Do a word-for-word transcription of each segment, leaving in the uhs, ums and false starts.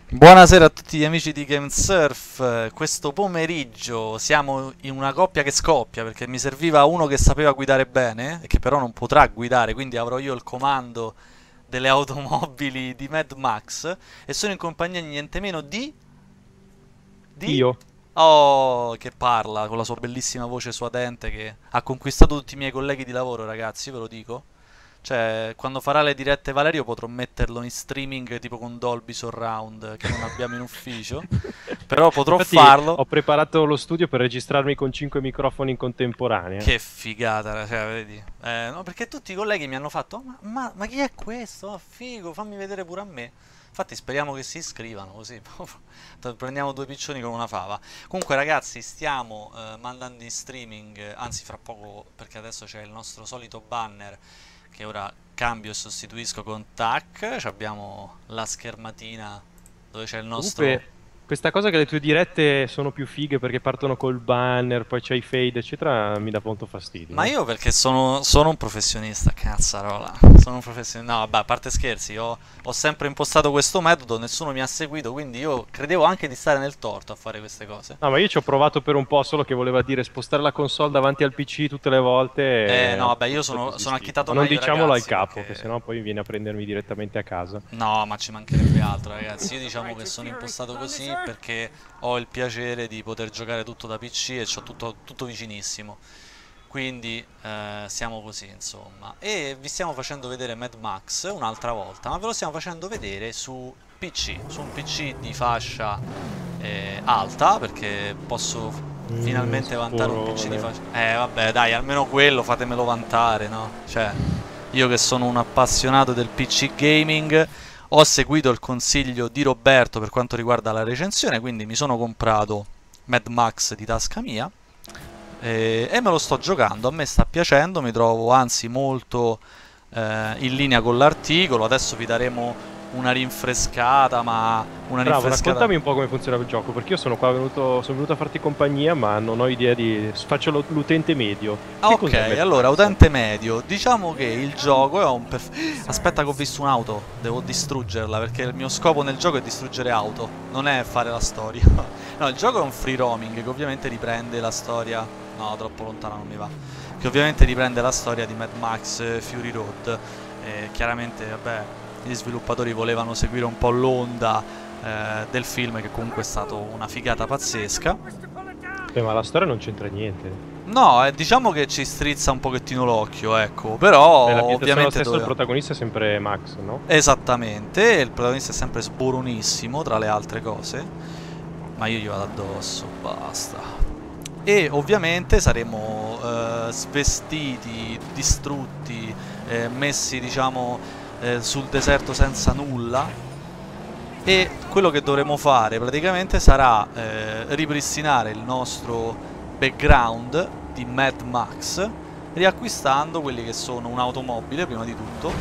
Buonasera a tutti gli amici di GameSurf. Questo pomeriggio siamo in una coppia che scoppia perché mi serviva uno che sapeva guidare bene e che però non potrà guidare, quindi avrò io il comando delle automobili di Mad Max e sono in compagnia di niente meno di... di... Io. Oh, che parla con la sua bellissima voce suadente che ha conquistato tutti i miei colleghi di lavoro, ragazzi, io ve lo dico. Cioè, quando farà le dirette Valerio potrò metterlo in streaming tipo con Dolby Surround che non abbiamo in ufficio. Però potrò Infatti farlo. ho preparato lo studio per registrarmi con cinque microfoni in contemporanea. Che figata, cioè, vedi? Eh, no, perché tutti i colleghi mi hanno fatto: "Oh, ma, ma- ma chi è questo? Oh, figo, fammi vedere pure a me." Infatti speriamo che si iscrivano così prendiamo due piccioni con una fava. Comunque ragazzi stiamo eh, mandando in streaming, eh, anzi fra poco perché adesso c'è il nostro solito banner che ora cambio e sostituisco con tac. Ci abbiamo la schermatina dove c'è il nostro... Comunque, questa cosa che le tue dirette sono più fighe perché partono col banner, poi c'è i fade, eccetera, mi dà molto fastidio. Ma eh. io perché sono, sono un professionista, cazzarola. Sono un professionista. No, vabbè, a parte scherzi, ho, ho sempre impostato questo metodo, nessuno mi ha seguito, quindi io credevo anche di stare nel torto a fare queste cose. No, ma io ci ho provato per un po', solo che voleva dire spostare la console davanti al P C tutte le volte Eh, e no, ho vabbè, io ho sono, sono desistito. acchittato Ma non meglio, diciamolo al ragazzi, capo, che perché... sennò poi viene a prendermi direttamente a casa. No, ma ci mancherebbe altro, ragazzi. Io diciamo che sono impostato così perché ho il piacere di poter giocare tutto da P C e c'ho tutto, tutto vicinissimo. Quindi eh, siamo così, insomma. E vi stiamo facendo vedere Mad Max un'altra volta, ma ve lo stiamo facendo vedere su P C, su un P C di fascia eh, alta, perché posso Mm, finalmente vantare un P C di sporone. fascia... Eh, vabbè, dai, almeno quello fatemelo vantare, no? Cioè, io che sono un appassionato del P C gaming, ho seguito il consiglio di Roberto per quanto riguarda la recensione, quindi mi sono comprato Mad Max di tasca mia e, e me lo sto giocando, a me sta piacendo, mi trovo anzi molto eh, in linea con l'articolo, adesso vi daremo una rinfrescata, ma una Bravo, rinfrescata... raccontami un po' come funziona il gioco, perché io sono qua venuto, sono venuto a farti compagnia, ma non ho idea di... Faccio lo- l'utente medio. Ah, Che ok, cos'è Mad allora, Max? utente medio, diciamo che il gioco è un perf- Aspetta che ho visto un'auto, devo distruggerla perché il mio scopo nel gioco è distruggere auto, non è fare la storia. No, il gioco è un free roaming che ovviamente riprende la storia... No, troppo lontano non mi va. Che ovviamente riprende la storia di Mad Max eh, Fury Road. E chiaramente, vabbè, gli sviluppatori volevano seguire un po' l'onda eh, del film, che comunque è stato una figata pazzesca. Beh, ma la storia non c'entra niente. No, eh, diciamo che ci strizza un pochettino l'occhio, ecco, Beh, però l'ambientazione è lo ovviamente stesso, il doveva... protagonista è sempre Max, no? Esattamente, il protagonista è sempre sboronissimo tra le altre cose, ma io gli vado addosso, basta. E ovviamente saremo eh, svestiti, distrutti, eh, messi diciamo eh, sul deserto senza nulla e quello che dovremo fare praticamente sarà eh, ripristinare il nostro background di Mad Max riacquistando quelli che sono un'automobile prima di tutto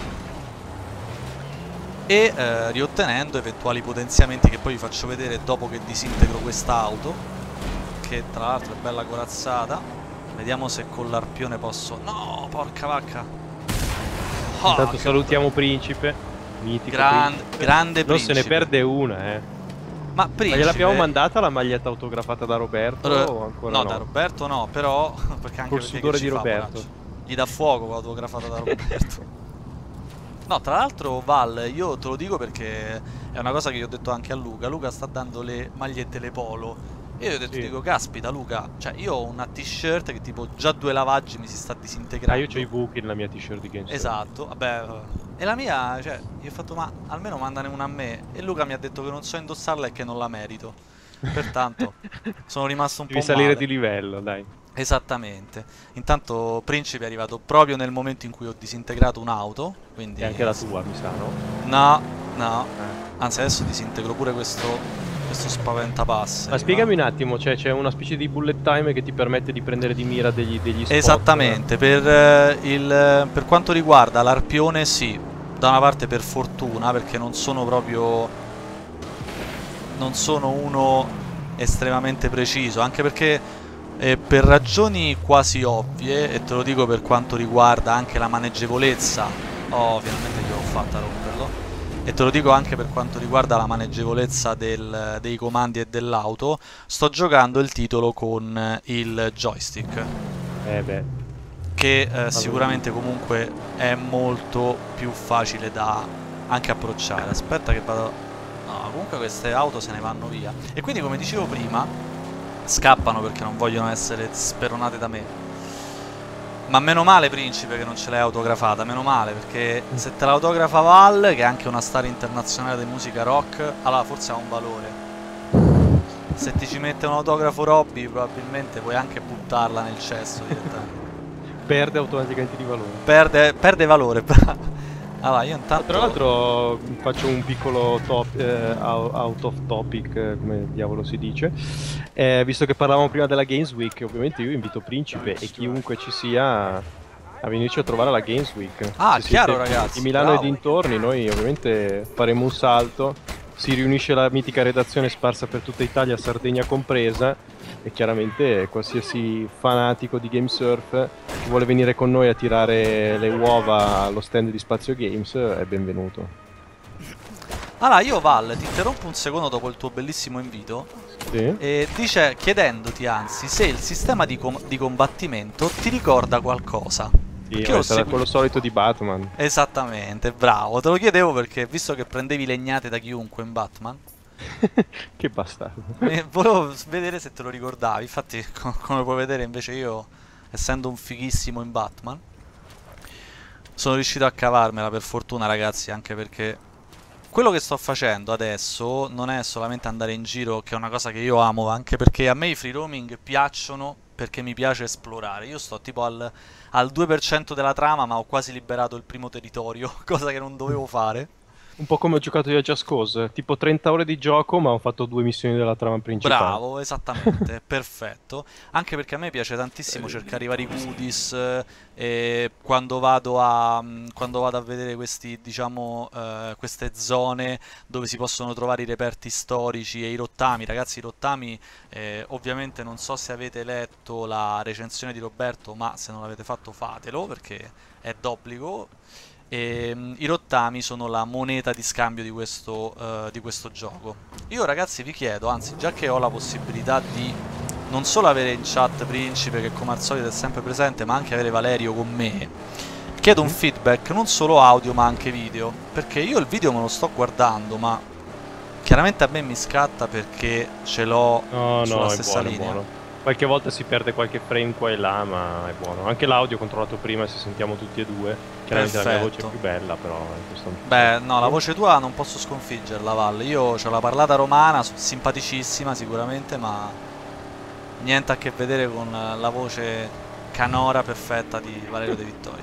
e eh, riottenendo eventuali potenziamenti che poi vi faccio vedere dopo che disintegro quest'auto, che tra l'altro è bella corazzata. Vediamo se con l'arpione posso... No, porca vacca! Ah, Intanto che brutta... salutiamo Principe, mitico Gran... Principe. Grande Non se ne principe. perde una, eh. Ma Ma gliel'abbiamo principe... mandata la maglietta autografata da Roberto R- o ancora no, no? da Roberto no, però... perché anche Col perché che sudore ci di fa, Roberto. poraccio? Gli dà fuoco l'autografata da Roberto. No, tra l'altro Val, io te lo dico perché è una cosa che io ho detto anche a Luca. Luca sta dando le magliette, le polo. E io ho detto, Sì. dico, caspita Luca, cioè io ho una t-shirt che tipo già due lavaggi mi si sta Ah, disintegrando. io c'ho i buchi nella mia t-shirt di GameStop. Esatto, vabbè. E la mia, cioè, io ho fatto, ma almeno mandane una a me. E Luca mi ha detto che non so indossarla e che non la merito. Pertanto, sono rimasto un Devi po' salire di male. livello, dai. Esattamente. Intanto Principe è arrivato proprio nel momento in cui ho disintegrato un'auto, E quindi... anche la tua, mi sa, no? No, no. Eh. Anzi, adesso disintegro pure questo, questo spaventapasseri. Ma Va? spiegami un attimo, cioè c'è una specie di bullet time che ti permette di prendere di mira degli, degli spot. Esattamente, per, eh, il, per quanto riguarda l'arpione sì, da una parte per fortuna, perché non sono proprio... non sono uno estremamente preciso, anche perché eh, per ragioni quasi ovvie, e te lo dico per quanto riguarda anche la maneggevolezza, oh, finalmente gliel'ho fatta romperlo, e te lo dico anche per quanto riguarda la maneggevolezza del, dei comandi e dell'auto, sto giocando il titolo con il joystick. Eh beh. Che eh, sicuramente comunque è molto più facile da anche approcciare. Aspetta che vado... No, comunque queste auto se ne vanno via. E quindi, come dicevo prima, scappano perché non vogliono essere speronate da me. Ma meno male, Principe, che non ce l'hai autografata, meno male, perché se te l'autografa Val, che è anche una star internazionale di musica rock, allora forse ha un valore. Se ti ci mette un autografo Robby, probabilmente puoi anche buttarla nel cesso direttamente. Perde automaticamente di valore. Perde, perde valore. Allora, io intanto... Tra l'altro faccio un piccolo top, eh, out of topic, eh, come diavolo si dice. Eh, visto che parlavamo prima della Games Week, ovviamente io invito Principe e chiunque ci sia a venirci a trovare alla Games Week. Ah, Se chiaro, siete ragazzi. di Milano bravo. e dintorni, noi ovviamente faremo un salto. Si riunisce la mitica redazione sparsa per tutta Italia, Sardegna compresa, e chiaramente qualsiasi fanatico di Gamesurf che vuole venire con noi a tirare le uova allo stand di Spazio Games è benvenuto. Allora, io Val, ti interrompo un secondo dopo il tuo bellissimo invito. Sì? E dice, chiedendoti anzi, se il sistema di, com di combattimento ti ricorda qualcosa. Sì, Che sarà quello solito di Batman. Esattamente, bravo. Te lo chiedevo perché, visto che prendevi legnate da chiunque in Batman, che bastardo. eh, volevo vedere se te lo ricordavi. Infatti, co come puoi vedere, invece io, essendo un fighissimo in Batman, sono riuscito a cavarmela per fortuna, ragazzi, anche perché quello che sto facendo adesso non è solamente andare in giro, che è una cosa che io amo, anche perché a me i free roaming piacciono, perché mi piace esplorare. Io sto tipo al, al due per cento della trama, ma ho quasi liberato il primo territorio, cosa che non dovevo fare. Un po' come ho giocato io a Just Cause, tipo trenta ore di gioco ma ho fatto due missioni della trama principale. Bravo, esattamente, perfetto. Anche perché a me piace tantissimo cercare i vari goodies, eh, e quando vado a, quando vado a vedere questi, diciamo, eh, queste zone dove si possono trovare i reperti storici e i rottami. Ragazzi, i rottami, eh, ovviamente non so se avete letto la recensione di Roberto, ma se non l'avete fatto fatelo perché è d'obbligo. E, um, i rottami sono la moneta di scambio di questo, uh, di questo gioco. Io, ragazzi, vi chiedo, anzi, già che ho la possibilità di non solo avere in chat Principe, che come al solito è sempre presente, ma anche avere Valerio con me, chiedo un feedback non solo audio ma anche video, perché io il video me lo sto guardando, ma chiaramente a me mi scatta perché ce l'ho no, sulla no, stessa è buono, linea. è buono. Qualche volta si perde qualche frame qua e là, ma è buono. Anche l'audio controllato prima, se sentiamo tutti e due. Chiaramente Perfetto. la mia voce è più bella, però in questo Beh, no, la voce tua non posso sconfiggerla, Val. Io ho la parlata romana, simpaticissima sicuramente, ma niente a che vedere con la voce canora perfetta di Valerio De Vittorio.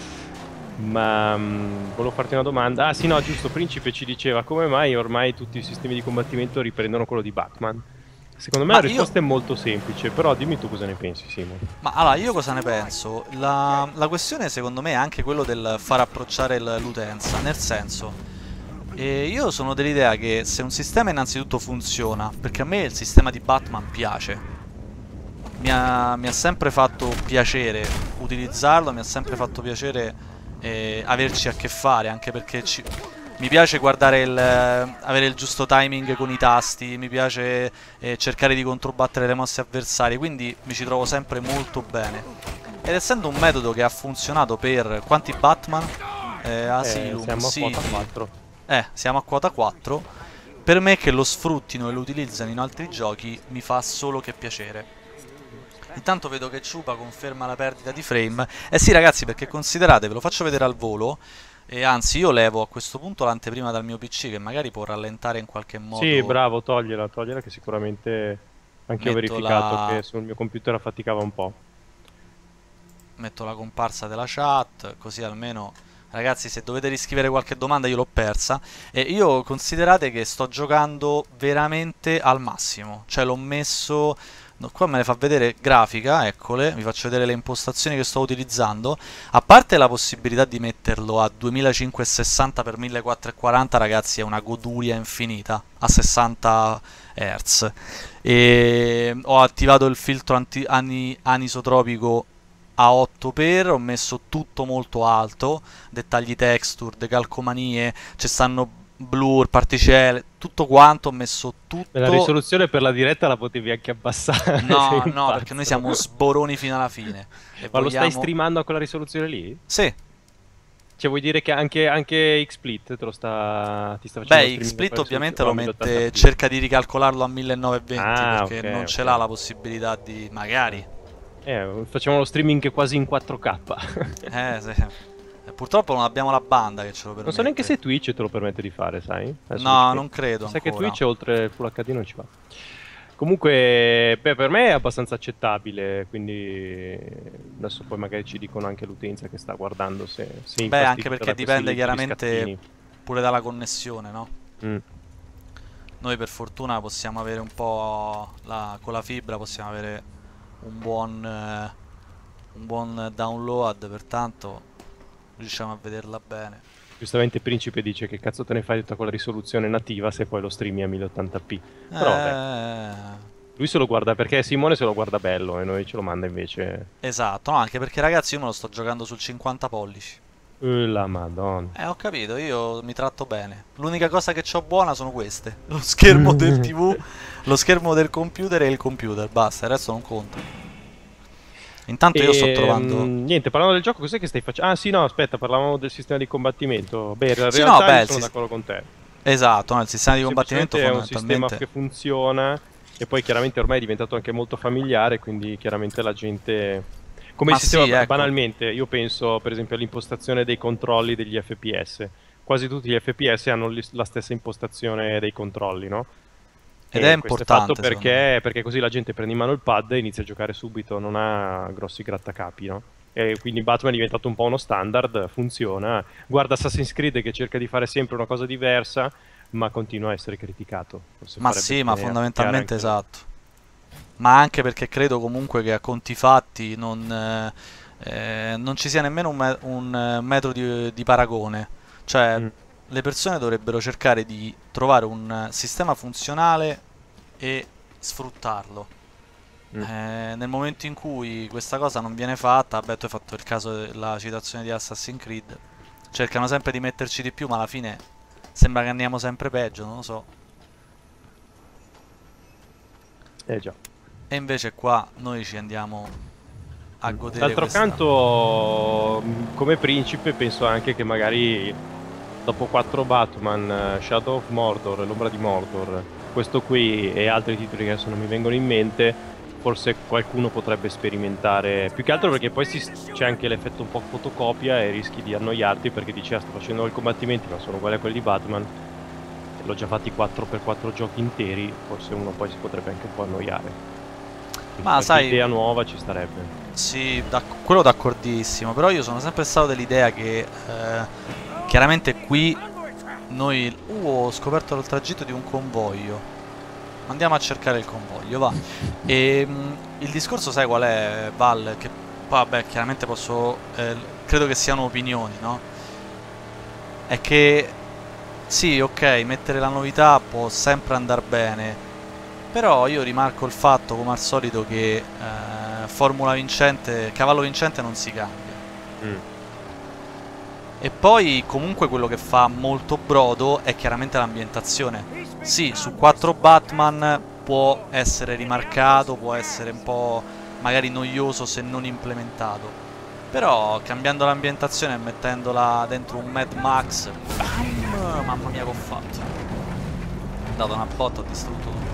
Ma um, volevo farti una domanda. Ah sì, no, giusto, Principe ci diceva come mai ormai tutti i sistemi di combattimento riprendono quello di Batman. Secondo me Ma la risposta io... è molto semplice, però dimmi tu cosa ne pensi, Simon. Ma allora, io cosa ne penso? La, la questione secondo me è anche quello del far approcciare l'utenza, nel senso, eh, io sono dell'idea che se un sistema innanzitutto funziona, perché a me il sistema di Batman piace, mi ha, mi ha sempre fatto piacere utilizzarlo, mi ha sempre fatto piacere eh, averci a che fare, anche perché ci... mi piace guardare il, eh, avere il giusto timing con i tasti, mi piace eh, cercare di controbattere le mosse avversarie, quindi mi ci trovo sempre molto bene. Ed essendo un metodo che ha funzionato per quanti Batman? Eh, Asylum, eh, siamo a City. quota quattro. Eh, siamo a quota quattro. Per me che lo sfruttino e lo utilizzano in altri giochi mi fa solo che piacere. Intanto vedo che Ciupa conferma la perdita di frame. Eh sì, ragazzi, perché considerate, ve lo faccio vedere al volo. E anzi, io levo a questo punto l'anteprima dal mio P C, che magari può rallentare in qualche modo. Sì, bravo, togliela, togliela, che sicuramente anche io ho verificato la... che sul mio computer affaticava un po'. Metto la comparsa della chat, così almeno... Ragazzi, se dovete riscrivere qualche domanda io l'ho persa. E io considerate che sto giocando veramente al massimo. Cioè l'ho messo... No, qua me le fa vedere grafica, eccole, vi faccio vedere le impostazioni che sto utilizzando. A parte la possibilità di metterlo a duemilacinquecentosessanta per millequattrocentoquaranta, ragazzi, è una goduria infinita, a sessanta hertz. E ho attivato il filtro anti ani anisotropico a otto per, ho messo tutto molto alto, dettagli texture, decalcomanie, ci stanno blur, particelle, tutto quanto, ho messo tutto. La risoluzione per la diretta la potevi anche abbassare. No, no, perché noi siamo sboroni fino alla fine. E Ma vogliamo... lo stai streamando a quella risoluzione lì? Sì. Cioè vuoi dire che anche, anche XSplit te lo sta, ti sta facendo? Beh, XSplit ovviamente lo mette, cerca di ricalcolarlo a millenovecento venti, ah, perché okay, non ce okay. l'ha la possibilità di... magari. Eh, facciamo lo streaming quasi in quattro K. Eh, sì. Purtroppo non abbiamo la banda che ce lo permette. Non so neanche se Twitch te lo permette di fare, sai? Adesso no, non credo. Sai che Twitch oltre il Full H D non ci va. Comunque, beh, per me è abbastanza accettabile, quindi adesso poi magari ci dicono anche l'utenza che sta guardando se... se beh, anche perché dipende chiaramente pure dalla connessione, no? Mm. Noi per fortuna possiamo avere un po' la, con la fibra possiamo avere un buon, eh, un buon download, pertanto riusciamo a vederla bene. Giustamente Principe dice che cazzo te ne fai tutta quella risoluzione nativa se poi lo streami a mille ottanta p. Però eh... beh, lui se lo guarda perché Simone se lo guarda bello e noi ce lo manda invece. Esatto, no, anche perché ragazzi io me lo sto giocando sul cinquanta pollici. Uh, la madonna. Eh, ho capito, io mi tratto bene. L'unica cosa che ho buona sono queste. Lo schermo del tivù, lo schermo del computer e il computer, basta, il resto non conta. Intanto io e, sto trovando... Niente, parlando del gioco, cos'è che stai facendo? Ah sì, no, aspetta, parlavamo del sistema di combattimento. Beh, in sì, realtà no, beh, sono si... d'accordo con te. Esatto, no, il sistema di combattimento è un sistema che funziona e poi chiaramente ormai è diventato anche molto familiare, quindi chiaramente la gente... Come Ma il sistema, sì, ecco. Banalmente, io penso per esempio all'impostazione dei controlli degli F P S. Quasi tutti gli F P S hanno la stessa impostazione dei controlli, no? Ed è importante è fatto perché, perché così la gente prende in mano il pad e inizia a giocare subito, non ha grossi grattacapi, no? E quindi Batman è diventato un po' uno standard, funziona. Guarda Assassin's Creed che cerca di fare sempre una cosa diversa, ma continua a essere criticato. Forse ma sì, ma fondamentalmente esatto. Ma anche perché credo comunque che a conti fatti non, eh, non ci sia nemmeno un, me un metodo di, di paragone. Cioè... Mm. Le persone dovrebbero cercare di trovare un sistema funzionale e sfruttarlo. Mm. Eh, nel momento in cui questa cosa non viene fatta, beh, tu hai fatto il caso della citazione di Assassin's Creed, cercano sempre di metterci di più, ma alla fine sembra che andiamo sempre peggio, non lo so. Eh già. E invece qua noi ci andiamo a godere. D'altro questa... canto, come Principe, penso anche che magari... Dopo quattro Batman, Shadow of Mordor, l'ombra di Mordor, questo qui e altri titoli che adesso non mi vengono in mente, forse qualcuno potrebbe sperimentare. Più che altro perché poi c'è anche l'effetto un po' fotocopia e rischi di annoiarti perché dici ah, sto facendo i combattimenti ma sono uguali a quelli di Batman. L'ho già fatti quattro per quattro giochi interi, forse uno poi si potrebbe anche un po' annoiare. Ma sai, idea nuova ci starebbe. Sì, da, quello d'accordissimo, però io sono sempre stato dell'idea che... Eh, chiaramente qui noi... Uh, ho scoperto il tragitto di un convoglio. Andiamo a cercare il convoglio, va. E mh, il discorso sai qual è, Val? Che vabbè, chiaramente posso... Eh, credo che siano opinioni, no? È che... Sì, ok, mettere la novità può sempre andare bene, però io rimarco il fatto, come al solito, che eh, formula vincente, cavallo vincente non si cambia. Mm. E poi comunque quello che fa molto brodo è chiaramente l'ambientazione. Sì, su quattro Batman può essere rimarcato, può essere un po' magari noioso se non implementato, però cambiando l'ambientazione e mettendola dentro un Mad Max, bam, mamma mia che ho fatto. Ho dato una botta, ho distrutto tutto.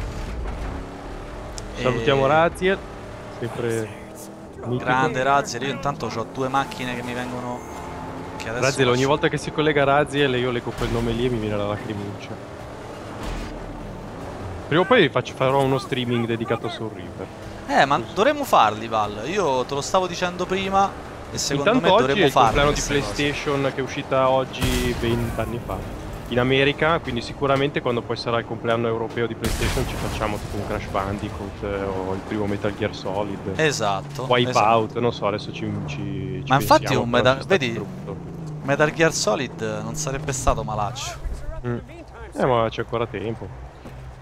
Salutiamo e... Raziel, sempre grande Raziel. Io intanto ho due macchine che mi vengono... Raziel, ogni volta che si collega a Raziel io leggo quel nome lì e mi viene la lacrimuccia. Prima o poi faccio, farò uno streaming dedicato a Soul Reaper. Eh, ma dovremmo farli, Val. Io te lo stavo dicendo prima e secondo Intanto me dovremmo farli. Intanto oggi è il compleanno di PlayStation cose. Che è uscita oggi venti anni fa in America, quindi sicuramente quando poi sarà il compleanno europeo di PlayStation ci facciamo tipo un Crash Bandicoot eh, o il primo Metal Gear Solid. Esatto. Wipeout, esatto. non so, adesso ci, ci, ci Ma infatti pensiamo, un Metal... Vedi... Metal Gear Solid non sarebbe stato malaccio. Mm. Eh, ma c'è ancora tempo.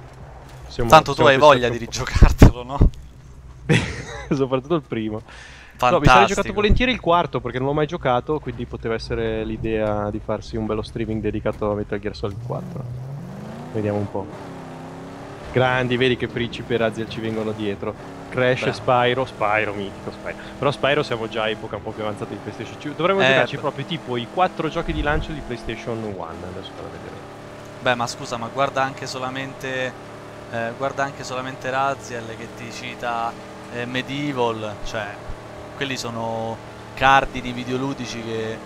Siamo, Tanto tu hai voglia di rigiocartelo, no? Soprattutto il primo. fantastico. No, mi sarei giocato volentieri il quarto perché non l'ho mai giocato, quindi poteva essere l'idea di farsi un bello streaming dedicato a Metal Gear Solid quattro. Vediamo un po'. Grandi, vedi che Principe e Raziel ci vengono dietro. Crash, beh. Spyro, Spyro, mitico Spyro. Però Spyro siamo già a epoca un po' più avanzata di PlayStation cinque. Dovremmo eh, giocarci beh. proprio tipo i quattro giochi di lancio di PlayStation uno. Adesso farò vedere. Beh, ma scusa, ma guarda anche solamente eh, guarda anche solamente Raziel che ti cita eh, Medieval, cioè quelli sono cardini videoludici che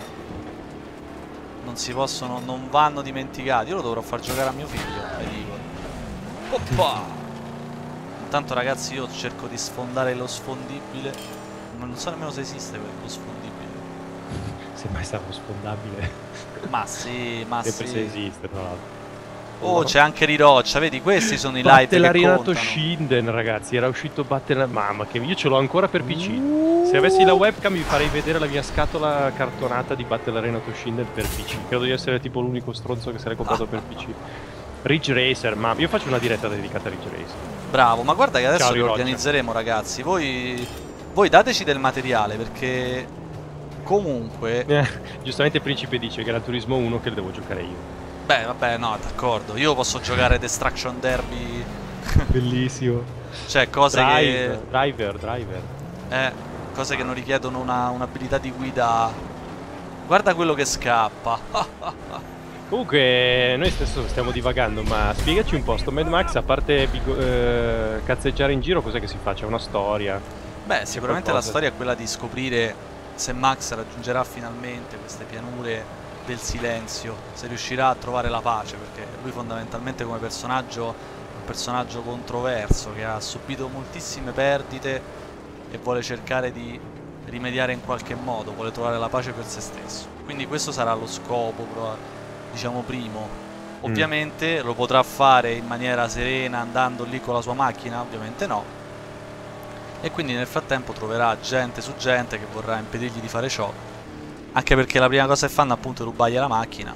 non si possono, non vanno dimenticati. Io lo dovrò far giocare a mio figlio, Medieval. Oppa! Intanto ragazzi io cerco di sfondare lo sfondibile. Non so nemmeno se esiste quello sfondibile. Se mai stato sfondabile. Ma sì, ma sempre sì. se esiste tra l'altro. Oh, c'è anche Riroccia, vedi, questi sono i light che Battle contano. Shinden, ragazzi, era uscito Battle... Mamma che io ce l'ho ancora per P C. Uh. Se avessi la webcam vi farei vedere la mia scatola cartonata di Battle Arena Toshinden per P C. Credo di essere tipo l'unico stronzo che se l'è comprato ah. per P C. Ridge Racer, ma io faccio una diretta dedicata a Ridge Racer. Bravo, ma guarda che adesso lo organizzeremo, ragazzi. Voi, voi dateci del materiale perché comunque... Eh, giustamente Principe dice Gran Turismo uno che lo devo giocare io. Beh, vabbè, no, d'accordo. Io posso giocare Destruction Derby. Bellissimo. Cioè, cose Drive, che... Driver, driver. Eh, cose che non richiedono una, un'abilità di guida. Guarda quello che scappa. Comunque, noi stesso stiamo divagando, ma spiegaci un po', sto Mad Max, a parte eh, cazzeggiare in giro, cos'è che si fa? C'è una storia? Beh, sicuramente la storia è quella di scoprire se Max raggiungerà finalmente queste pianure del silenzio, se riuscirà a trovare la pace, perché lui fondamentalmente come personaggio è un personaggio controverso che ha subito moltissime perdite e vuole cercare di rimediare in qualche modo, vuole trovare la pace per se stesso. Quindi questo sarà lo scopo, diciamo, primo. Ovviamente mm. lo potrà fare in maniera serena andando lì con la sua macchina? Ovviamente no. E quindi nel frattempo troverà gente su gente che vorrà impedirgli di fare ciò. Anche perché la prima cosa che fanno appunto è rubargli la macchina.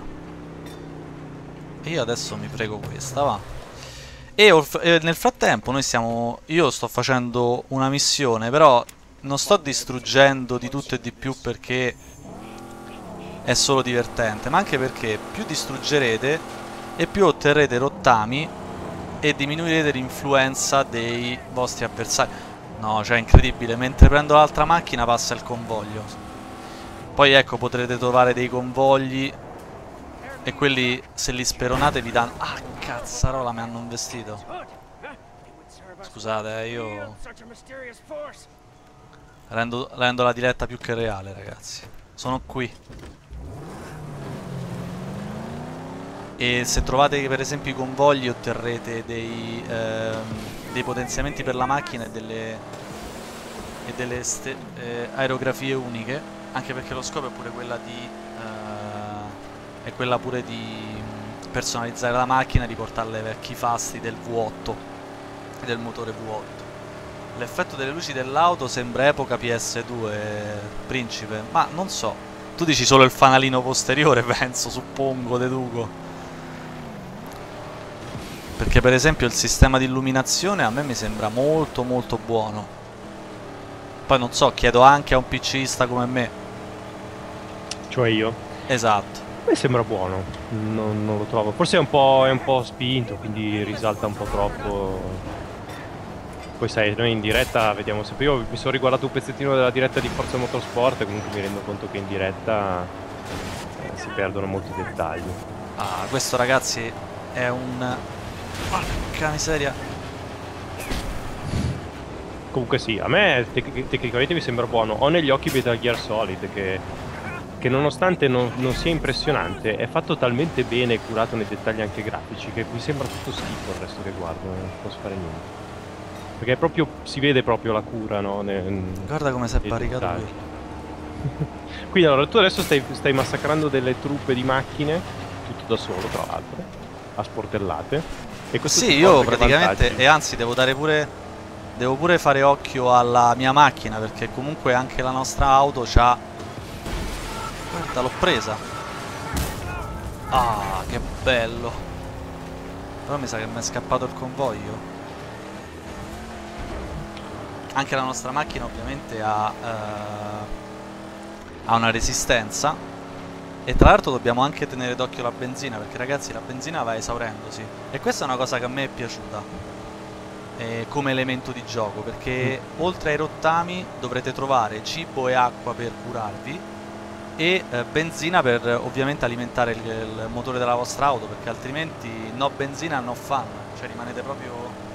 E io adesso mi prego questa, va. E nel frattempo noi stiamo... Io sto facendo una missione, però non sto distruggendo di tutto e di più perché è solo divertente, ma anche perché più distruggerete e più otterrete rottami e diminuirete l'influenza dei vostri avversari. No, cioè è incredibile, mentre prendo l'altra macchina passa il convoglio. Poi ecco, potrete trovare dei convogli e quelli, se li speronate, vi danno... Ah, cazzarola, mi hanno investito. Scusate, eh, io... Rendo, rendo la diretta più che reale, ragazzi. Sono qui. E se trovate per esempio i convogli otterrete dei, ehm, dei potenziamenti per la macchina e delle, e delle eh, aerografie uniche. Anche perché lo scopo è pure quella di uh, è quella pure di personalizzare la macchina e di portarle ai vecchi fasti del V otto e del motore V otto. L'effetto delle luci dell'auto sembra epoca P S due, Principe, ma non so. Tu dici solo il fanalino posteriore, penso, suppongo, deduco. Perché per esempio il sistema di illuminazione a me mi sembra molto molto buono. Poi non so, chiedo anche a un PCista come me. Cioè io? Esatto. A me sembra buono, non, non lo trovo. Forse è un po', è un po' spinto, quindi risalta un po' troppo. Poi sai, noi in diretta vediamo sempre. Io mi sono riguardato un pezzettino della diretta di Forza Motorsport e comunque mi rendo conto che in diretta eh, si perdono molti dettagli. Ah, questo ragazzi è un... Porca miseria. Comunque sì, a me tec tecnicamente mi sembra buono. Ho negli occhi Metal Gear Solid che, che nonostante non, non sia impressionante è fatto talmente bene e curato nei dettagli anche grafici che mi sembra tutto schifo il resto che guardo, non posso fare niente. Perché è proprio, si vede proprio la cura, no? Ne, Guarda come si è barricato qui. Quindi allora tu adesso stai, stai massacrando delle truppe di macchine, tutto da solo tra l'altro, a sportellate. E questo sì, io praticamente, e anzi devo dare pure... Devo pure fare occhio alla mia macchina perché comunque anche la nostra auto c'ha... Guarda, l'ho presa. Ah, che bello. Però mi sa che mi è scappato il convoglio. anche la nostra macchina ovviamente ha, eh, ha una resistenza, e tra l'altro dobbiamo anche tenere d'occhio la benzina, perché ragazzi la benzina va esaurendosi, e questa è una cosa che a me è piaciuta eh, come elemento di gioco, perché mm. oltre ai rottami dovrete trovare cibo e acqua per curarvi, e eh, benzina per eh, ovviamente alimentare il, il motore della vostra auto, perché altrimenti no benzina no fun, cioè rimanete proprio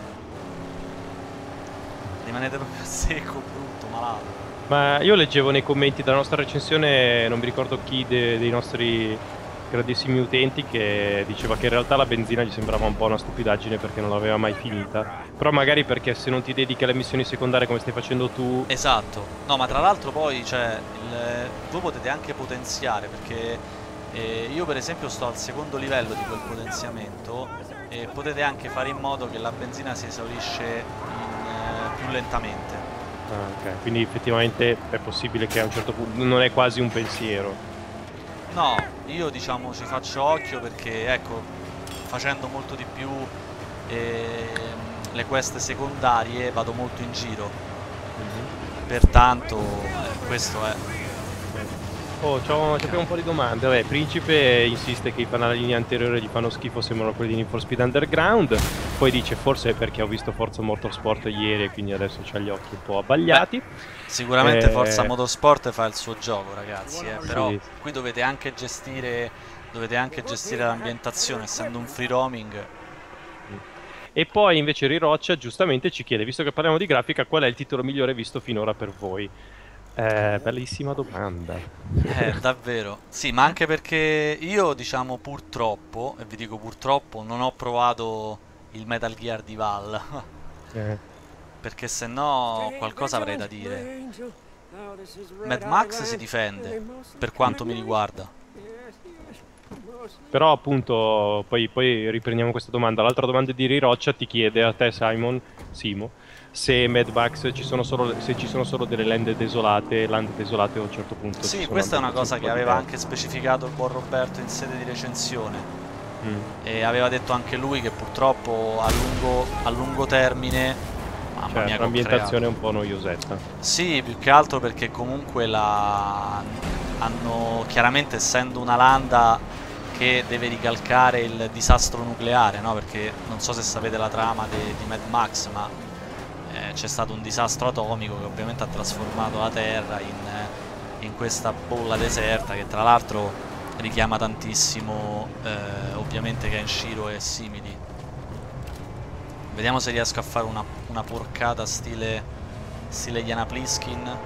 rimanete proprio a secco, brutto, malato. Ma io leggevo nei commenti della nostra recensione, non mi ricordo chi de dei nostri grandissimi utenti, che diceva che in realtà la benzina gli sembrava un po' una stupidaggine perché non l'aveva mai finita. Però magari perché se non ti dedichi alle missioni secondarie come stai facendo tu... Esatto. No, ma tra l'altro poi, cioè, il, voi potete anche potenziare, perché eh, io per esempio sto al secondo livello di quel potenziamento, e potete anche fare in modo che la benzina si esaurisce in, eh, più lentamente. Ah, ok. Quindi effettivamente è possibile che a un certo punto non è quasi un pensiero. No, io diciamo ci faccio occhio perché, ecco, facendo molto di più eh, le quest secondarie vado molto in giro. Mm-hmm. Pertanto eh, questo è. Oh, abbiamo un po' di domande. Vabbè, Principe insiste che i fanalini anteriori gli fanno schifo, sembrano quelli di Need for Speed Underground. Poi dice forse è perché ho visto Forza Motorsport ieri e quindi adesso c'ha gli occhi un po' abbagliati. Beh, sicuramente eh... Forza Motorsport fa il suo gioco, ragazzi, eh, però sì. Qui dovete anche gestire dovete anche gestire l'ambientazione, essendo un free roaming. E poi invece Riroccia giustamente ci chiede, visto che parliamo di grafica, qual è il titolo migliore visto finora per voi? Eh, bellissima domanda. Eh, davvero. Sì, ma anche perché io, diciamo, purtroppo, e vi dico purtroppo, non ho provato il Metal Gear di Val. eh. Perché se no qualcosa avrei da dire. Mad Max si difende, per quanto mi riguarda. Però appunto, poi, poi riprendiamo questa domanda. L'altra domanda di Riroccia ti chiede a te, Simon, Simo, se Mad Max ci sono solo, se ci sono solo delle land desolate, land desolate a un certo punto. Sì, questa è una cosa che aveva anche specificato il buon Roberto in sede di recensione. Mm. E aveva detto anche lui che purtroppo a lungo, a lungo termine, mamma cioè, mia, l'ambientazione è un po' noiosetta. Sì, più che altro perché comunque la hanno, chiaramente essendo una landa che deve ricalcare il disastro nucleare, no? Perché non so se sapete la trama di Mad Max, ma eh, c'è stato un disastro atomico che ovviamente ha trasformato la Terra in, in questa bolla deserta, che tra l'altro richiama tantissimo eh, ovviamente Kenshiro e simili. Vediamo se riesco a fare una, una porcata stile stile Diana Pliskin.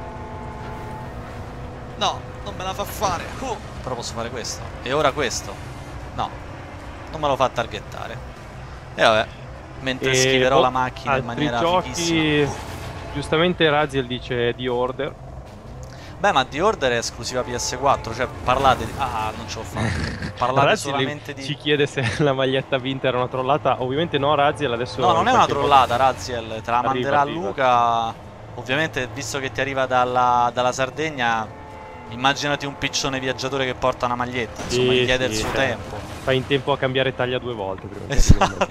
No, non me la fa fare. Uh, però posso fare questo. E ora questo. No, non me lo fa targettare. E vabbè, mentre e schiverò la macchina in maniera giochi, fighissima. Giustamente Raziel dice The Order. Beh, ma The Order è esclusiva P S quattro, cioè parlate di... Ah, non ce l'ho fatto. Parlate Raziel solamente di... ci chiede se la maglietta vinta era una trollata. Ovviamente no, Raziel adesso... No, non è una trollata, Raziel. Te la arriva, manderà arriva. Luca. Ovviamente, visto che ti arriva dalla, dalla Sardegna, immaginati un piccione viaggiatore che porta una maglietta. Insomma, sì, gli chiede sì, il suo cioè, tempo. Fai in tempo a cambiare taglia due volte. Prima esatto.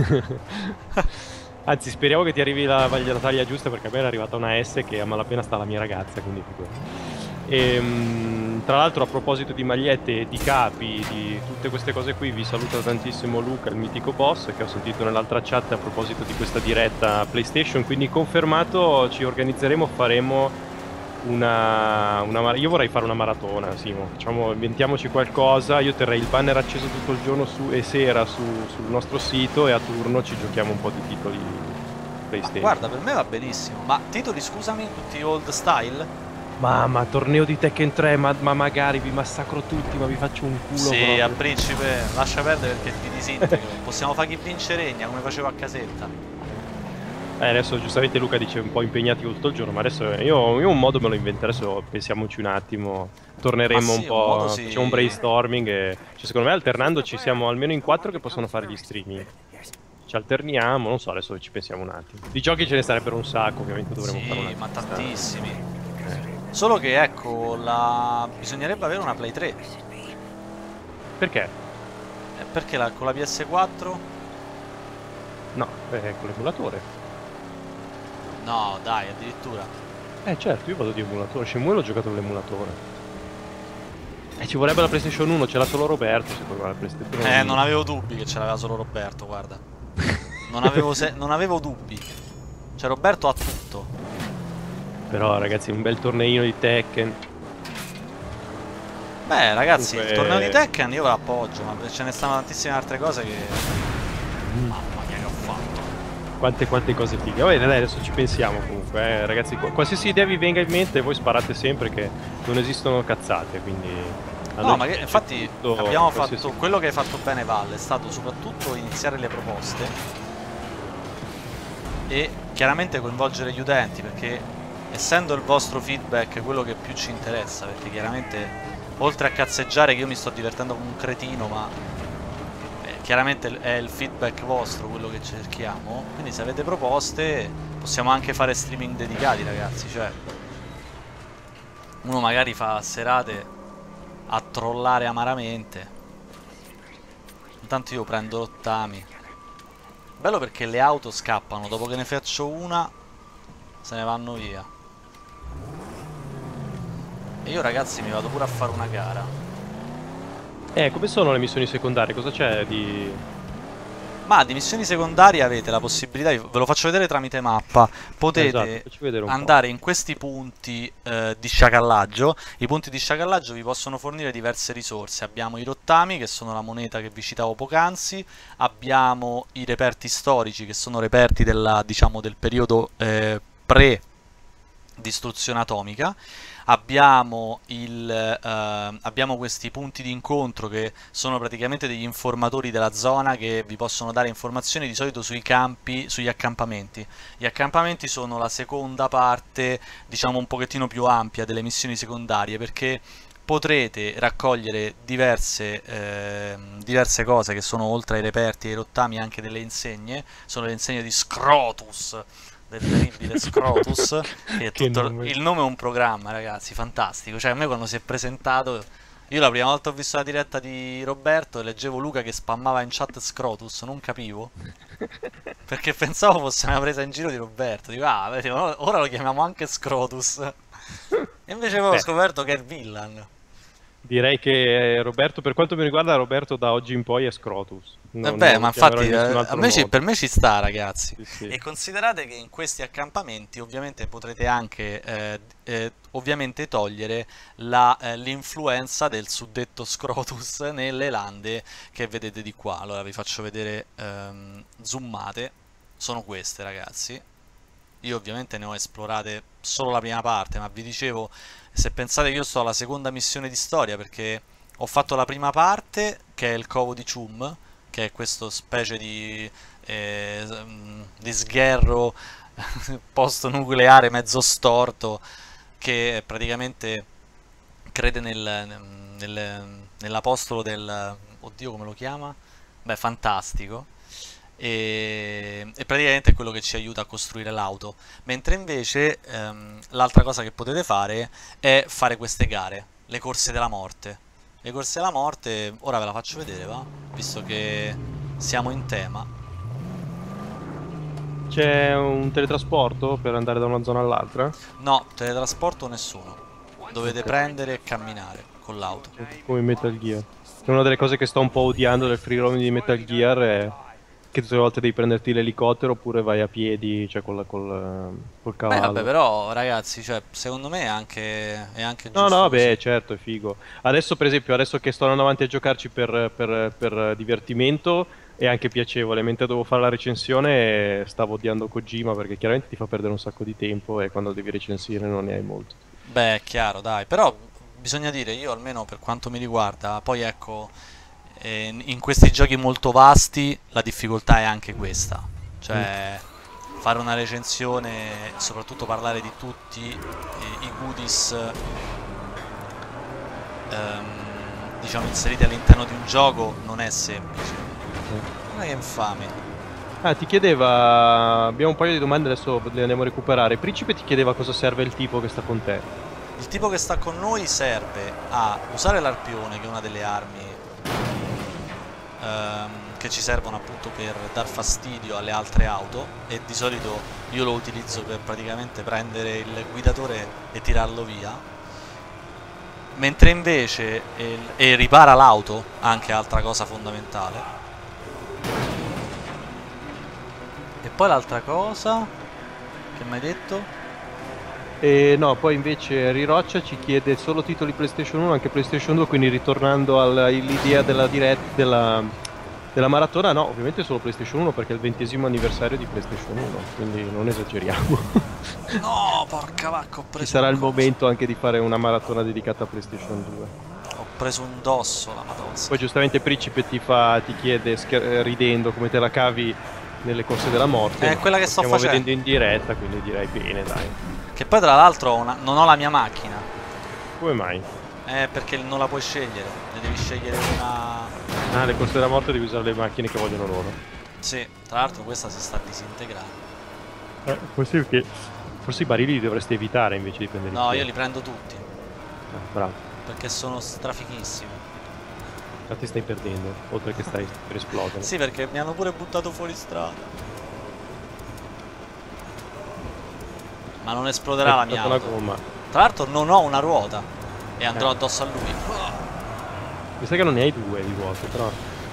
Anzi, speriamo che ti arrivi la, la taglia giusta, perché a me è arrivata una S che a malapena sta la mia ragazza, quindi e, um, tra l'altro, a proposito di magliette, di capi, di tutte queste cose qui, vi saluta tantissimo Luca, il mitico boss, che ho sentito nell'altra chat a proposito di questa diretta PlayStation, quindi confermato, ci organizzeremo, faremo una, una io vorrei fare una maratona, Simo, facciamo, inventiamoci qualcosa, io terrei il banner acceso tutto il giorno su, e sera su, sul nostro sito, e a turno ci giochiamo un po' di titoli PlayStation. Ma guarda, per me va benissimo. Ma titoli, scusami, tutti old style? Mamma, torneo di Tekken tre, ma, ma magari vi massacro tutti, ma vi faccio un culo. Sì, proprio. A Principe, lascia perdere perché ti disintegro. Possiamo fare chi vince regna, come facevo a casetta. Eh, adesso giustamente Luca dice un po' impegnati tutto il giorno, ma adesso io, io un modo me lo invento, adesso pensiamoci un attimo, torneremo sì, un po', un sì. Facciamo un brainstorming e cioè, secondo me alternando ci siamo almeno in quattro che possono fare gli streaming. Ci alterniamo, non so, adesso ci pensiamo un attimo. Di giochi ce ne sarebbero un sacco, ovviamente dovremmo sì, fare una ma lista. Tantissimi. Eh. Solo che ecco, la... bisognerebbe avere una Play tre. Perché? Eh, perché la, con la P S quattro? No, è con l'emulatore. No, dai, addirittura. Eh certo, io vado di emulatore, Shenmue l'ho giocato all'emulatore. E ci vorrebbe la PlayStation uno, c'era solo Roberto, se poi la PlayStation Eh, non avevo dubbi che ce l'aveva solo Roberto, guarda. Non avevo, se non avevo dubbi. Cioè, Roberto ha tutto. Però ragazzi, un bel torneino di Tekken. Beh, ragazzi, Comunque... il torneo di Tekken io lo appoggio, ma ce ne stanno tantissime altre cose che... Mm. Mamma mia, che ho fatto. Quante, quante cose fighe. Va bene, dai, adesso ci pensiamo comunque, eh, ragazzi. Qualsiasi idea vi venga in mente, voi sparate sempre che non esistono cazzate, quindi... No, ma che, infatti abbiamo qualsiasi... fatto... Quello che hai fatto bene, Valle, è stato soprattutto iniziare le proposte e chiaramente coinvolgere gli utenti, perché essendo il vostro feedback quello che più ci interessa, perché chiaramente... Oltre a cazzeggiare che io mi sto divertendo come un cretino, ma eh, chiaramente è il feedback vostro quello che cerchiamo. Quindi se avete proposte possiamo anche fare streaming dedicati, ragazzi. Cioè, uno magari fa serate a trollare amaramente. Intanto io prendo l'Ottami. Bello perché le auto scappano, dopo che ne faccio una se ne vanno via. E io ragazzi mi vado pure a fare una gara. Eh, come sono le missioni secondarie? Cosa c'è di... Ma di missioni secondarie avete la possibilità, ve lo faccio vedere tramite mappa. Potete esatto, andare in questi punti eh, di sciacallaggio. I punti di sciacallaggio vi possono fornire diverse risorse. Abbiamo i rottami, che sono la moneta che vi citavo poc'anzi. Abbiamo i reperti storici, che sono reperti della, diciamo, del periodo eh, pre distruzione atomica. Abbiamo, il, eh, abbiamo questi punti di incontro che sono praticamente degli informatori della zona che vi possono dare informazioni di solito sui campi, sugli accampamenti. Gli accampamenti sono la seconda parte, diciamo un pochettino più ampia delle missioni secondarie, perché potrete raccogliere diverse, eh, diverse cose che sono, oltre ai reperti e ai rottami, anche delle insegne. Sono le insegne di Scrotus, del terribile Scrotus, che è tutto, che nome. Il nome è un programma, ragazzi, fantastico. Cioè, a me quando si è presentato, io la prima volta ho visto la diretta di Roberto e leggevo Luca che spammava in chat Scrotus, non capivo, perché pensavo fosse una presa in giro di Roberto. Dico, ah, vedi, ora lo chiamiamo anche Scrotus. E invece avevo scoperto che è il villain. Direi che Roberto, per quanto mi riguarda, Roberto da oggi in poi è Scrotus. Non, Vabbè, ma infatti in a me ci, per me ci sta, ragazzi. Sì, sì. E considerate che in questi accampamenti ovviamente potrete anche eh, eh, ovviamente togliere l'influenza eh, del suddetto Scrotus nelle lande che vedete di qua. Allora vi faccio vedere ehm, zoomate. Sono queste, ragazzi. Io ovviamente ne ho esplorate solo la prima parte, ma vi dicevo, se pensate che io sto alla seconda missione di storia, perché ho fatto la prima parte, che è il covo di Chum, che è questo specie di, eh, di sgherro post-nucleare mezzo storto, che praticamente crede nel, nel, nell'apostolo del... oddio, come lo chiama? Beh, fantastico. E, e praticamente è quello che ci aiuta a costruire l'auto, mentre invece ehm, l'altra cosa che potete fare è fare queste gare, le corse della morte. Le corse della morte, ora ve la faccio vedere, va? Visto che siamo in tema. C'è un teletrasporto per andare da una zona all'altra? No, teletrasporto nessuno. Dovete okay. prendere e camminare con l'auto. Come in Metal Gear. È una delle cose che sto un po' odiando del free roaming di Metal Gear è che tutte le volte devi prenderti l'elicottero oppure vai a piedi, cioè col, col, col cavallo. Beh, vabbè, però ragazzi, cioè, secondo me è anche, è anche giusto. No, no, così. Beh, certo, è figo. Adesso, per esempio, adesso che sto andando avanti a giocarci per, per, per divertimento, è anche piacevole. Mentre dovevo fare la recensione stavo odiando Kojima, perché chiaramente ti fa perdere un sacco di tempo e quando devi recensire non ne hai molto. Beh, è chiaro, dai, però bisogna dire, io almeno per quanto mi riguarda, poi ecco, in questi giochi molto vasti la difficoltà è anche questa, cioè mm. fare una recensione, soprattutto parlare di tutti i goodies ehm, diciamo inseriti all'interno di un gioco non è semplice. Mm. Ma che infame. Ah, ti chiedeva, abbiamo un paio di domande, adesso le andiamo a recuperare. Principe ti chiedeva cosa serve il tipo che sta con te. Il tipo che sta con noi serve a usare l'arpione, che è una delle armi che ci servono appunto per dar fastidio alle altre auto, e di solito io lo utilizzo per praticamente prendere il guidatore e tirarlo via, mentre invece il, e ripara l'auto, anche altra cosa fondamentale. E poi l'altra cosa che mi hai detto? E no, poi invece Riroccia ci chiede solo titoli PlayStation uno, anche PlayStation due, quindi ritornando all'idea della diretta della, della maratona, no, ovviamente solo PlayStation uno perché è il ventesimo anniversario di PlayStation uno, quindi non esageriamo. No, porca vacca, ho preso Ci sarà un il coso. momento anche di fare una maratona dedicata a PlayStation due. Ho preso un dosso, la madonna. Poi giustamente Principe ti fa, ti chiede scher- ridendo come te la cavi nelle corse della morte. È quella che sto Stiamo facendo. vedendo in diretta, quindi direi bene, dai. Che poi tra l'altro una... non ho la mia macchina. Come mai? Eh, perché non la puoi scegliere. Ne devi scegliere una... Ah, le corse della morte devi usare le macchine che vogliono loro. Sì, tra l'altro questa si sta disintegrando. Eh, forse perché... Forse i barili li dovresti evitare invece di prendere. No, io li prendo tutti. Ah, bravo. Perché sono strafichissimi. Ma ti stai perdendo, oltre che stai per esplodere. Sì, perché mi hanno pure buttato fuori strada. Ma non esploderà la mia una auto. gomma. Tra l'altro non ho una ruota. E andrò Eh. addosso a lui. Mi sa che non ne hai due di vuote, però.